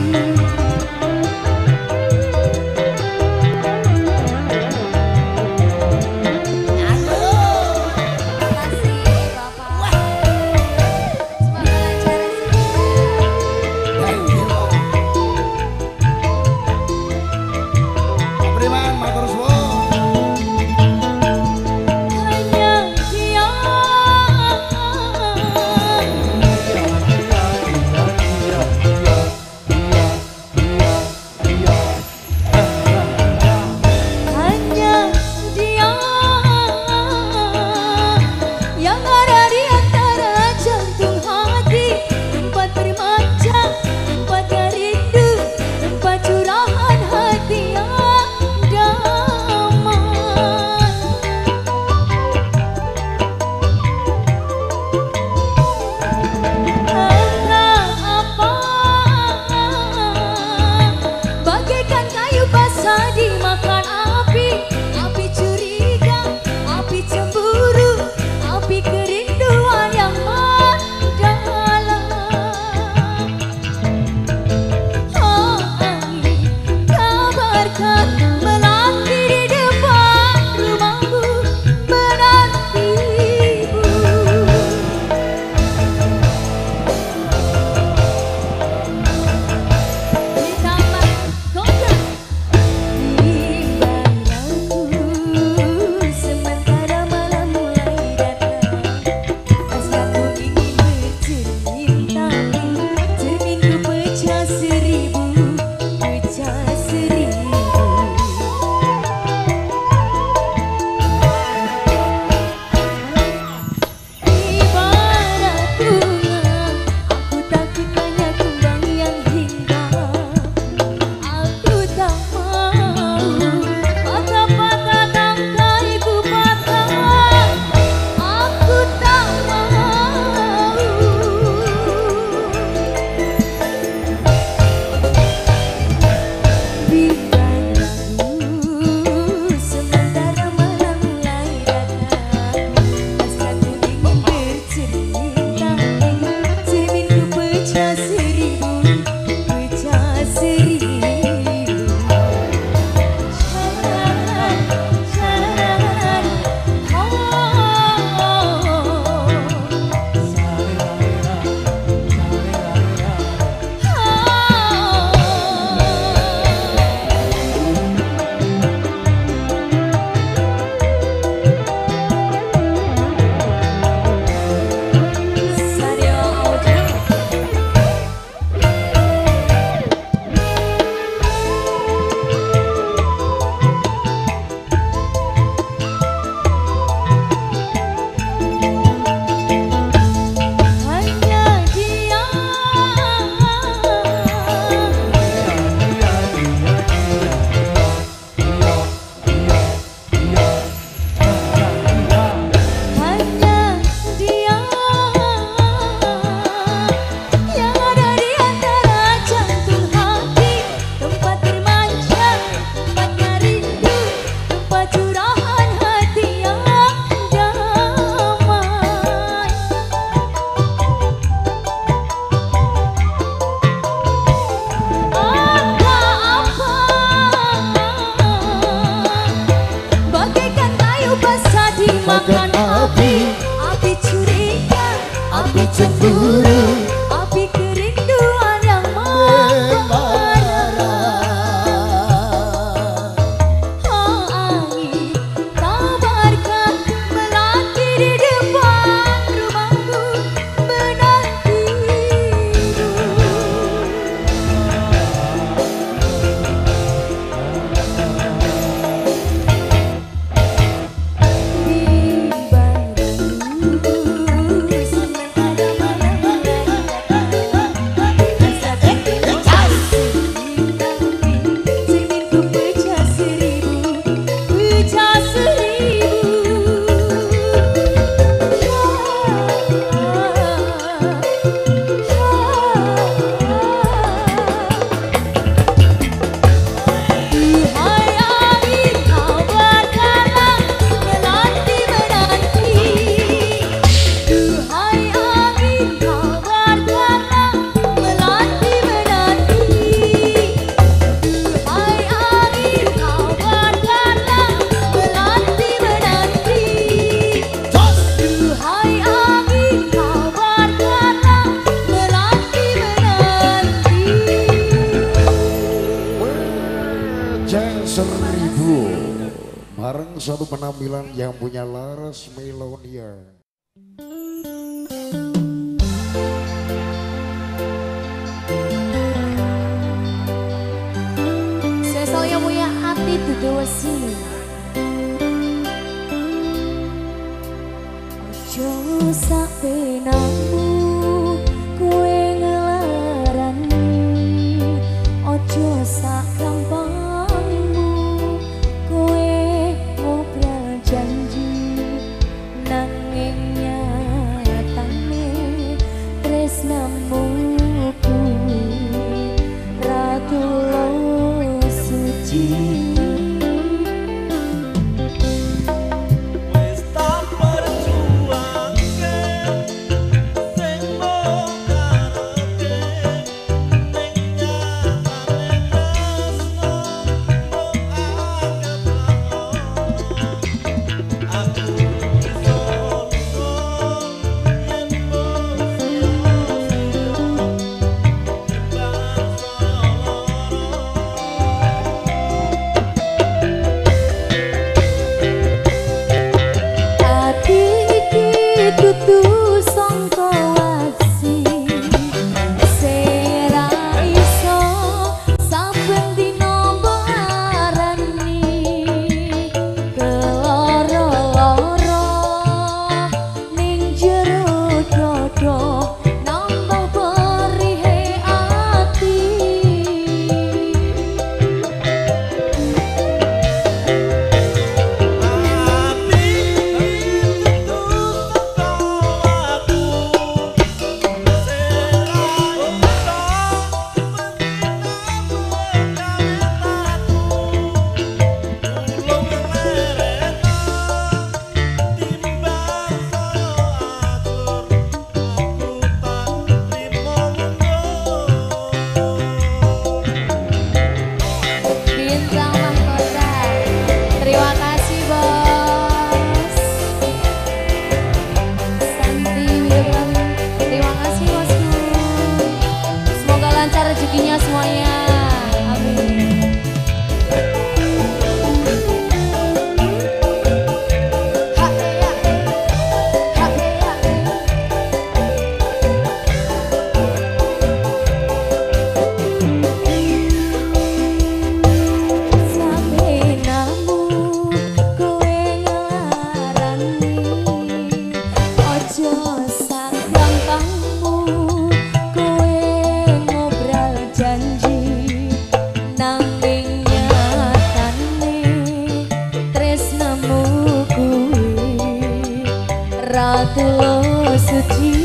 Terima kasih Bapak. Semoga lancar rezekinya. Priman, matur suwun. Hanya dia nyalakan api, api curiga, api cemburu, api kerinduan yang membara. Oh angin kabarkan melati di depan rumahku menantimu. Bareng satu penampilan yang punya laras Melonia. Sesal yang punya hati dudu wesi. Ojo sak penamu kowe ngelarani, ojo sak gampangmu kowe ngobrol janji, nanging nyatane tresnamu kuwi ratu lo suci. Rezekinya semuanya, amin. Sampai namu kowe ngelarani, ojo sak gampangmu kowe ngobrol janji, nanging nyatane tresnamu kuwi ratu lo suci.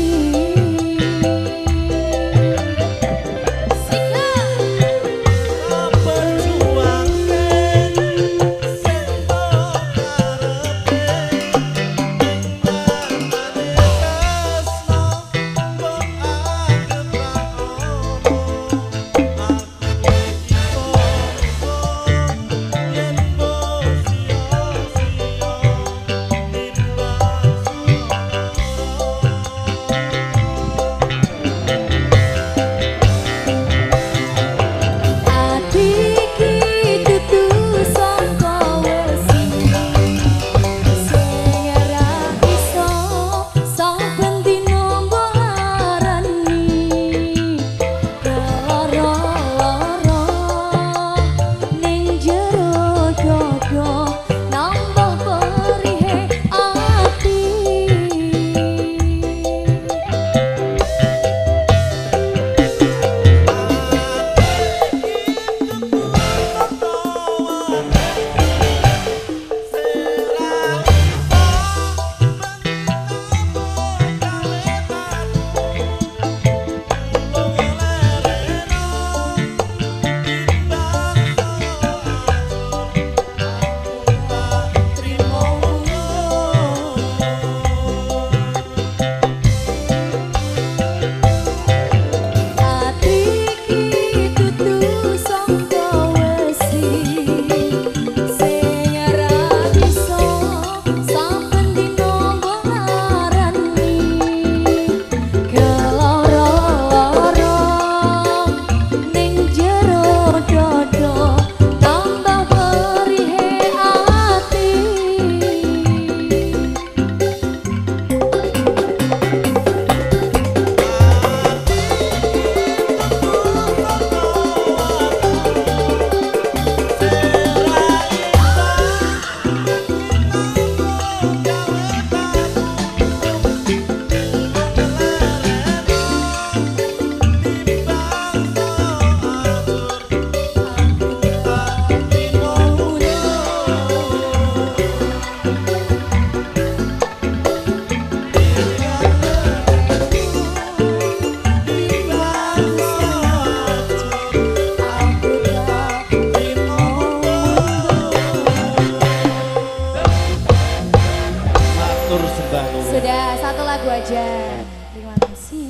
itu aja. Terima kasih.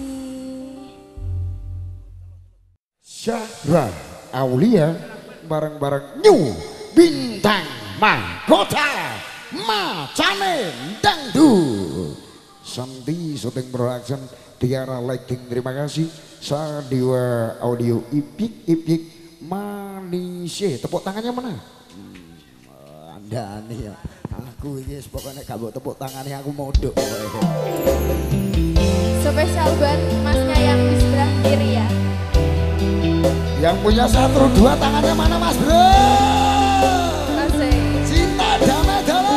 Syahra Aulia bareng-bareng New Bintang Mahkota Macane Dangdut. Santi syuting production, Tiara lighting, terima kasih. Sadiwa audio ipik manisih. Tepuk tangannya mana? Anda nih ya. Aku ini pokoknya kamu tepuk tangannya aku modok. Spesial buat masnya yang di sebelah kiri ya. Yang punya 1, 2 tangannya mana Mas Bro? Asik. Cinta damai dalam.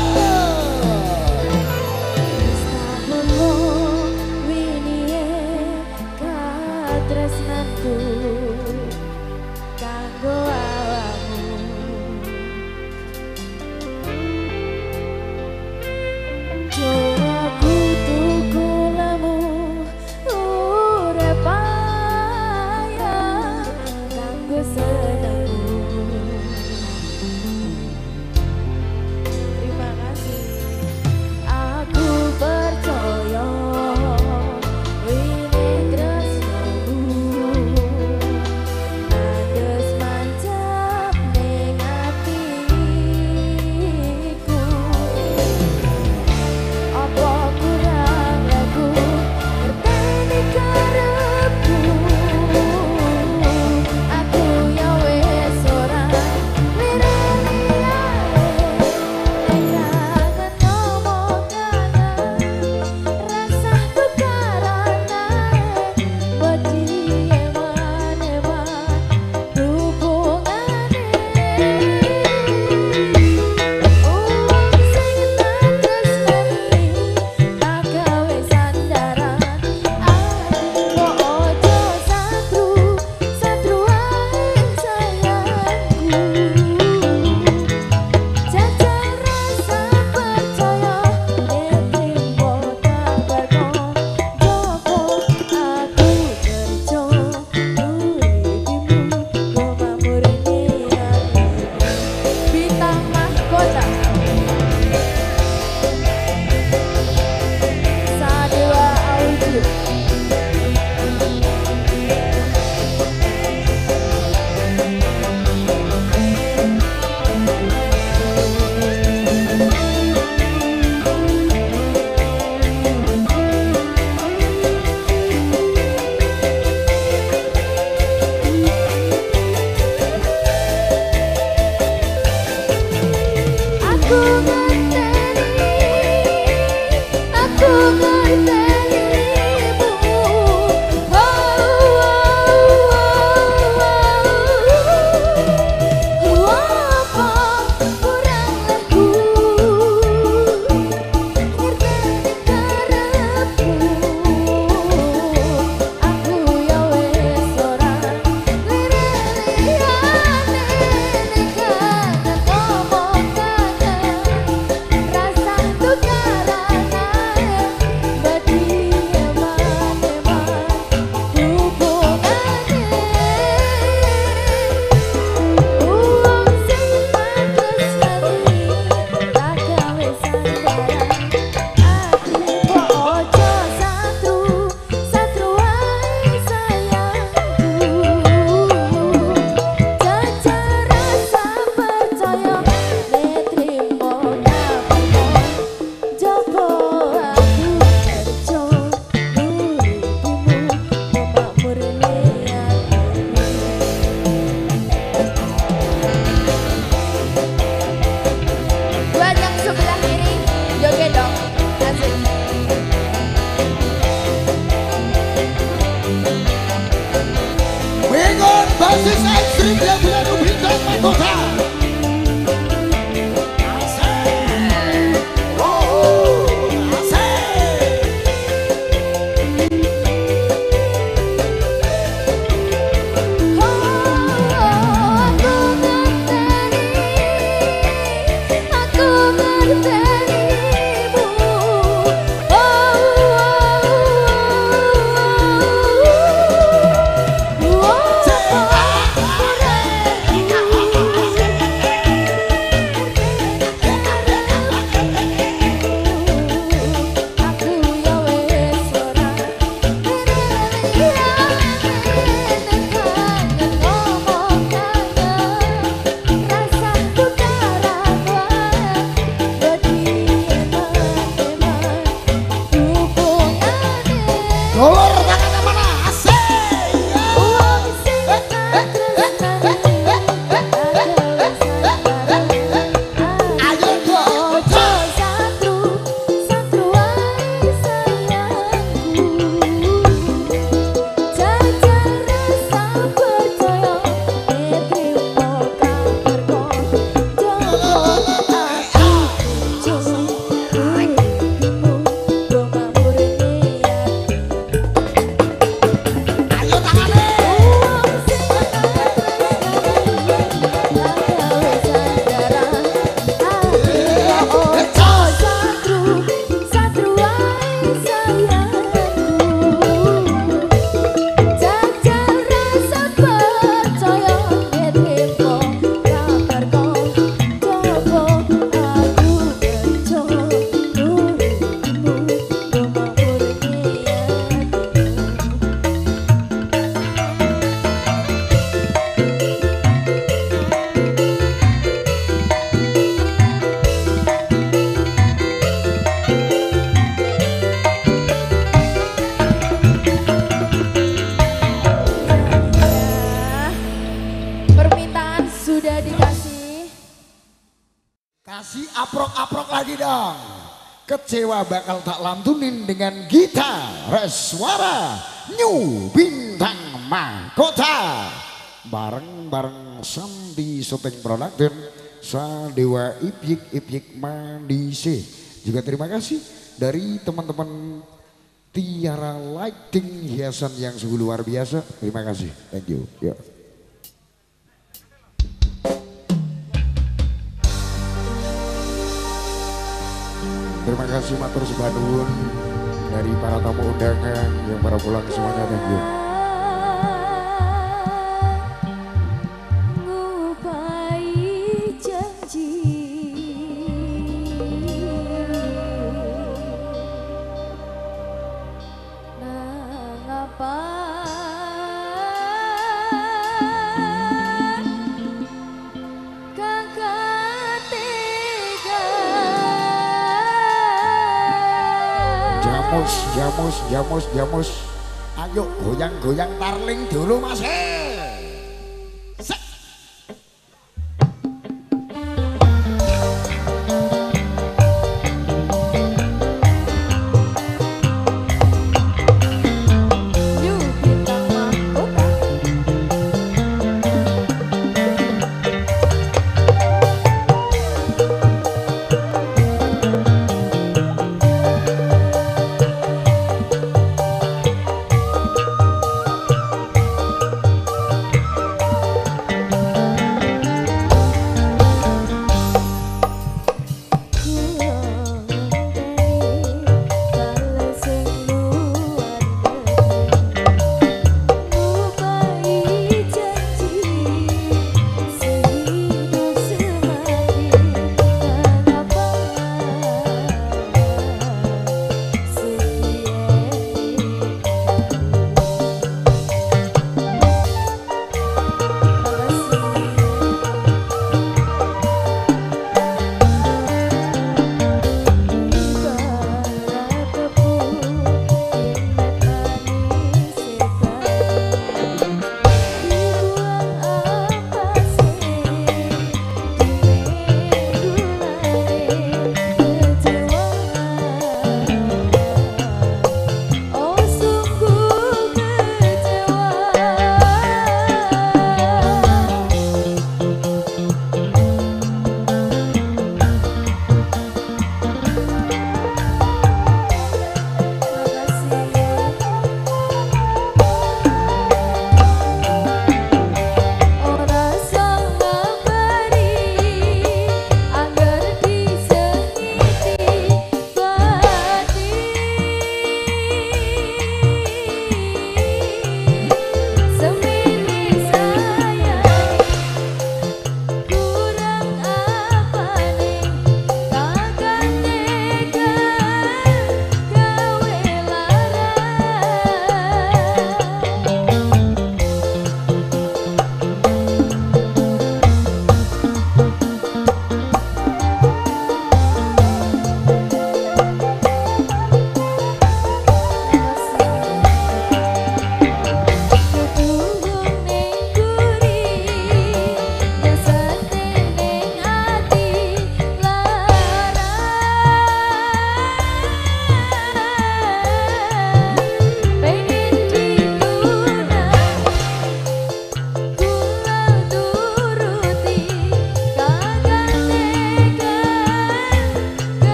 Basis ekstrim yang punya New Bintang Mahkota. Kasih aprok-aprok lagi dong. Kecewa bakal tak lantunin dengan gitar suara New Bintang Mahkota. Bareng-bareng Sandi Syuting Production, Sadewa Ipyik Mandise. Juga terima kasih dari teman-teman Tiara Lighting hiasan yang sungguh luar biasa. Terima kasih. Thank you. Ya. Terima kasih matur sebanun dari para tamu undangan yang para pulang semuanya. Thank you. Ngupai janji nang apa kakak tega. Jamus. Ayo goyang-goyang tarling dulu Mas.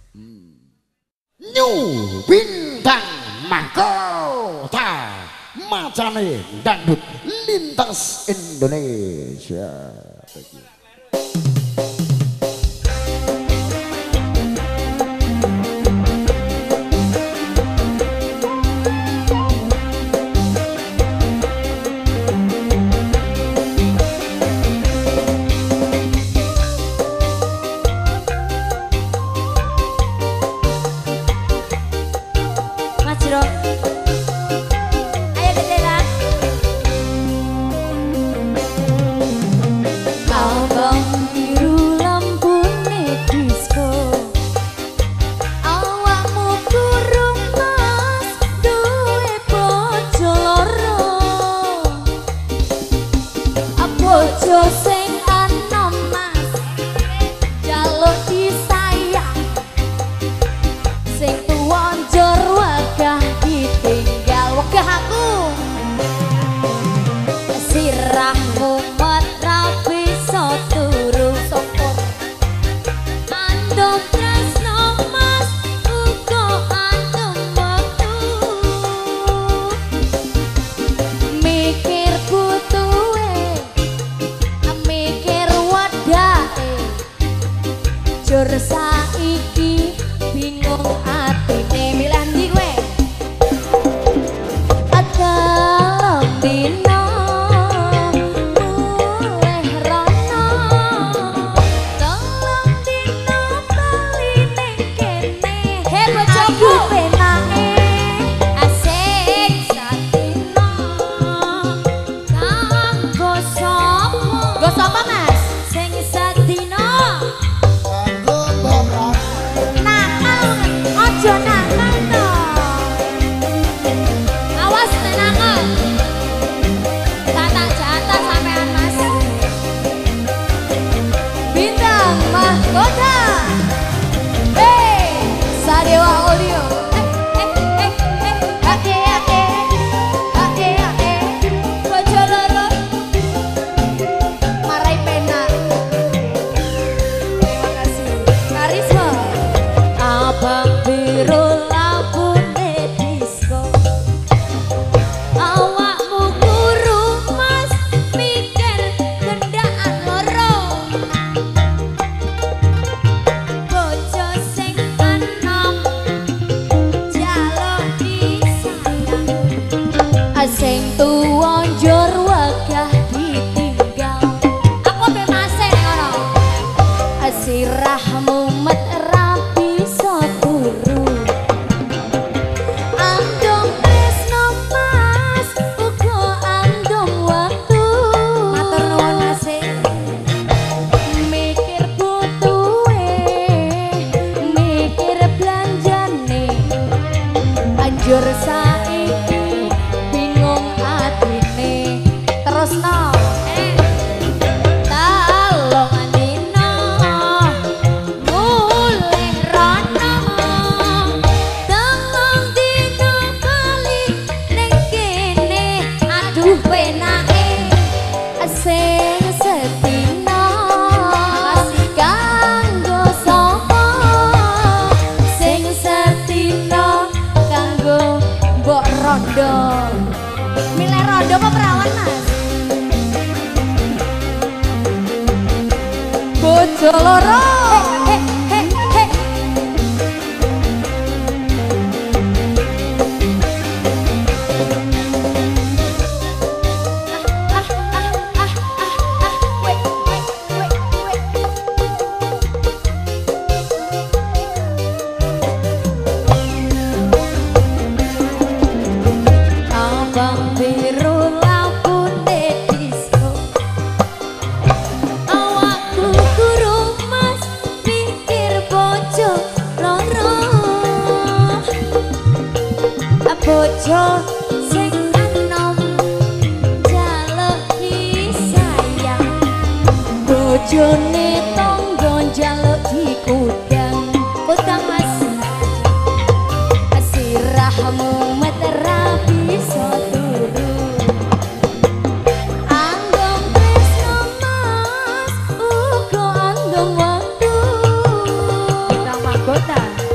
New Bintang Mahkota Macane Dangdut Lintas Indonesia. Saiki bingung atine milih ndi kowe akalem dina mulih rono tolong dina bali ning kene he bojoku penake asik satina kanggo sapa Mas sing satina ojo nakal to. Awas nakal. Tak jatah sampean Mas. Bintang Mahkota. Sadewa Audio. Bojo loro. Marai pena. Terima kasih. Karisma. Abang biru labune disco awakmu guru Mas mikir gendaan loro bojo sing enom jaluk disayang sing tuwa njur wegah ditinggal aku be mase ning ngono sirahmu met saiki bingung atine terus no talong dina mulih rono tolong dina bali ning kene aduh penake sing sedina kanggo sapa sing sedina mbok rondo milih rondo apa perawan Mas bojo loro bojo sing enom jaluk disayang bojone tangga njaluk dikudang kudang Mas sirahmu metera bisa turu andong tresno Mas uga andong waktu Bintang Mahkota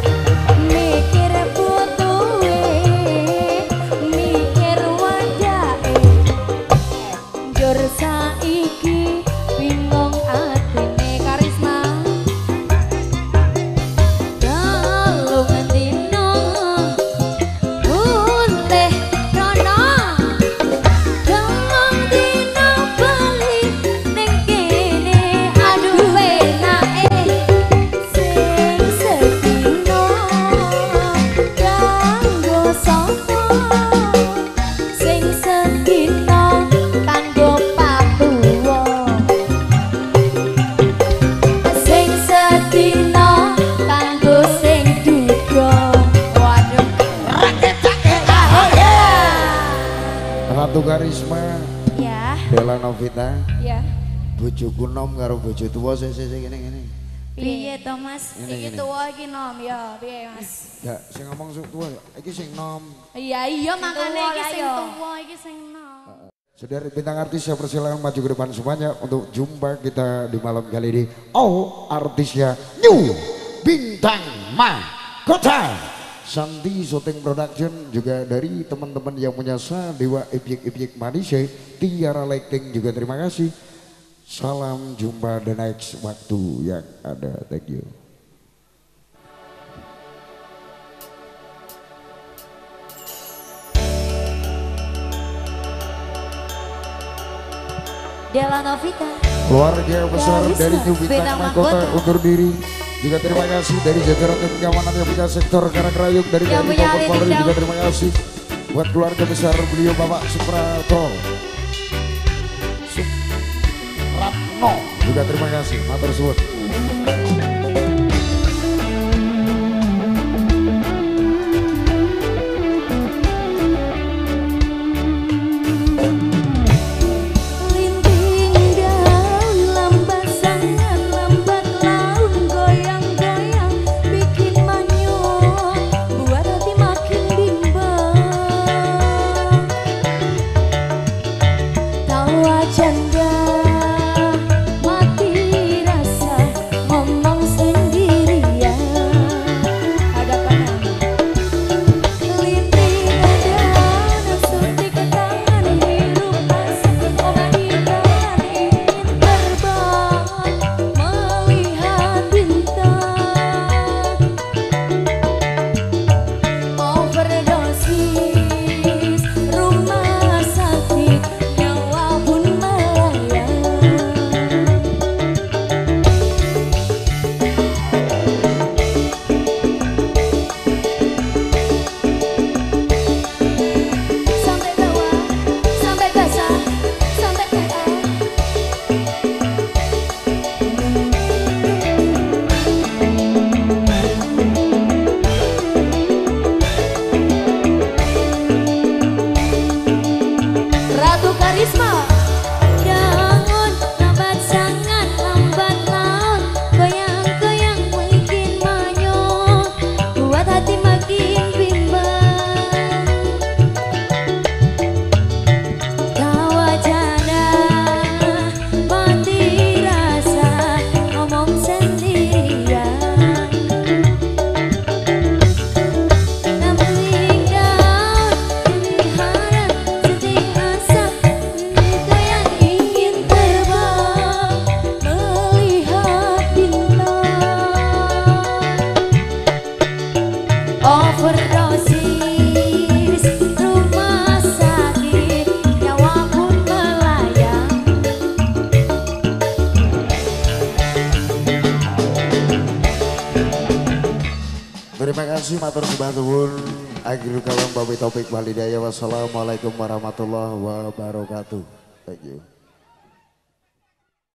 Dela Novita. Iya. Bojoku nom karo bojo tuwa sik ngene. Piye to Mas? Ngene, Iki ngene. tuwa iki nom ya, piye Mas? Ya sing ngomong sing tuwa iki sing nom. Iya makane iki sing tuwa iki sing nom. Saudara bintang artis saya persilakan maju ke depan semuanya untuk jumpa kita di malam kali ini. Oh artisnya New Bintang Mahkota Santi Shooting Production, juga dari teman-teman yang punya Dewa Ipyik Manisha, Tiara Lighting juga terima kasih. Salam jumpa the next waktu yang ada. Thank you. Dela Novita. Keluarga besar dari New Bintang Bintang Mahkota Mahkota. undur diri. Juga terima kasih dari jajaran tim keamanan yang punya sektor Karangrayuk, dari Yang TNI punya Bogor Polri Alif juga terima kasih. Buat keluarga besar beliau Bapak Suprato Supratno juga terima kasih. Matur suwun. Janda mati rasa ngomong sendirian. Ada panah linting ada nafsu di ketangan hirup asap obati jalan ingin terbang melihat bintang. Overdosis rumah sakit nyawa pun melayang. Sampai bawah, sampai basah, sampai PA. Ratu Karisma. Jangan lambat sangat lambat laun, goyang-goyang mungkin manyun, buat hati makin bimbang. Tawa janda mati rasa ngomong sendirian. Namping daun pilihan sedih asap goyang ingin terbang melihat bintang. Overdosis rumah sakit nyawa pun melayang. Terima kasih matur sembah suwun. Akhirul kalam babi topik walidaya. Wassalamualaikum warahmatullahi wabarakatuh. Thank you.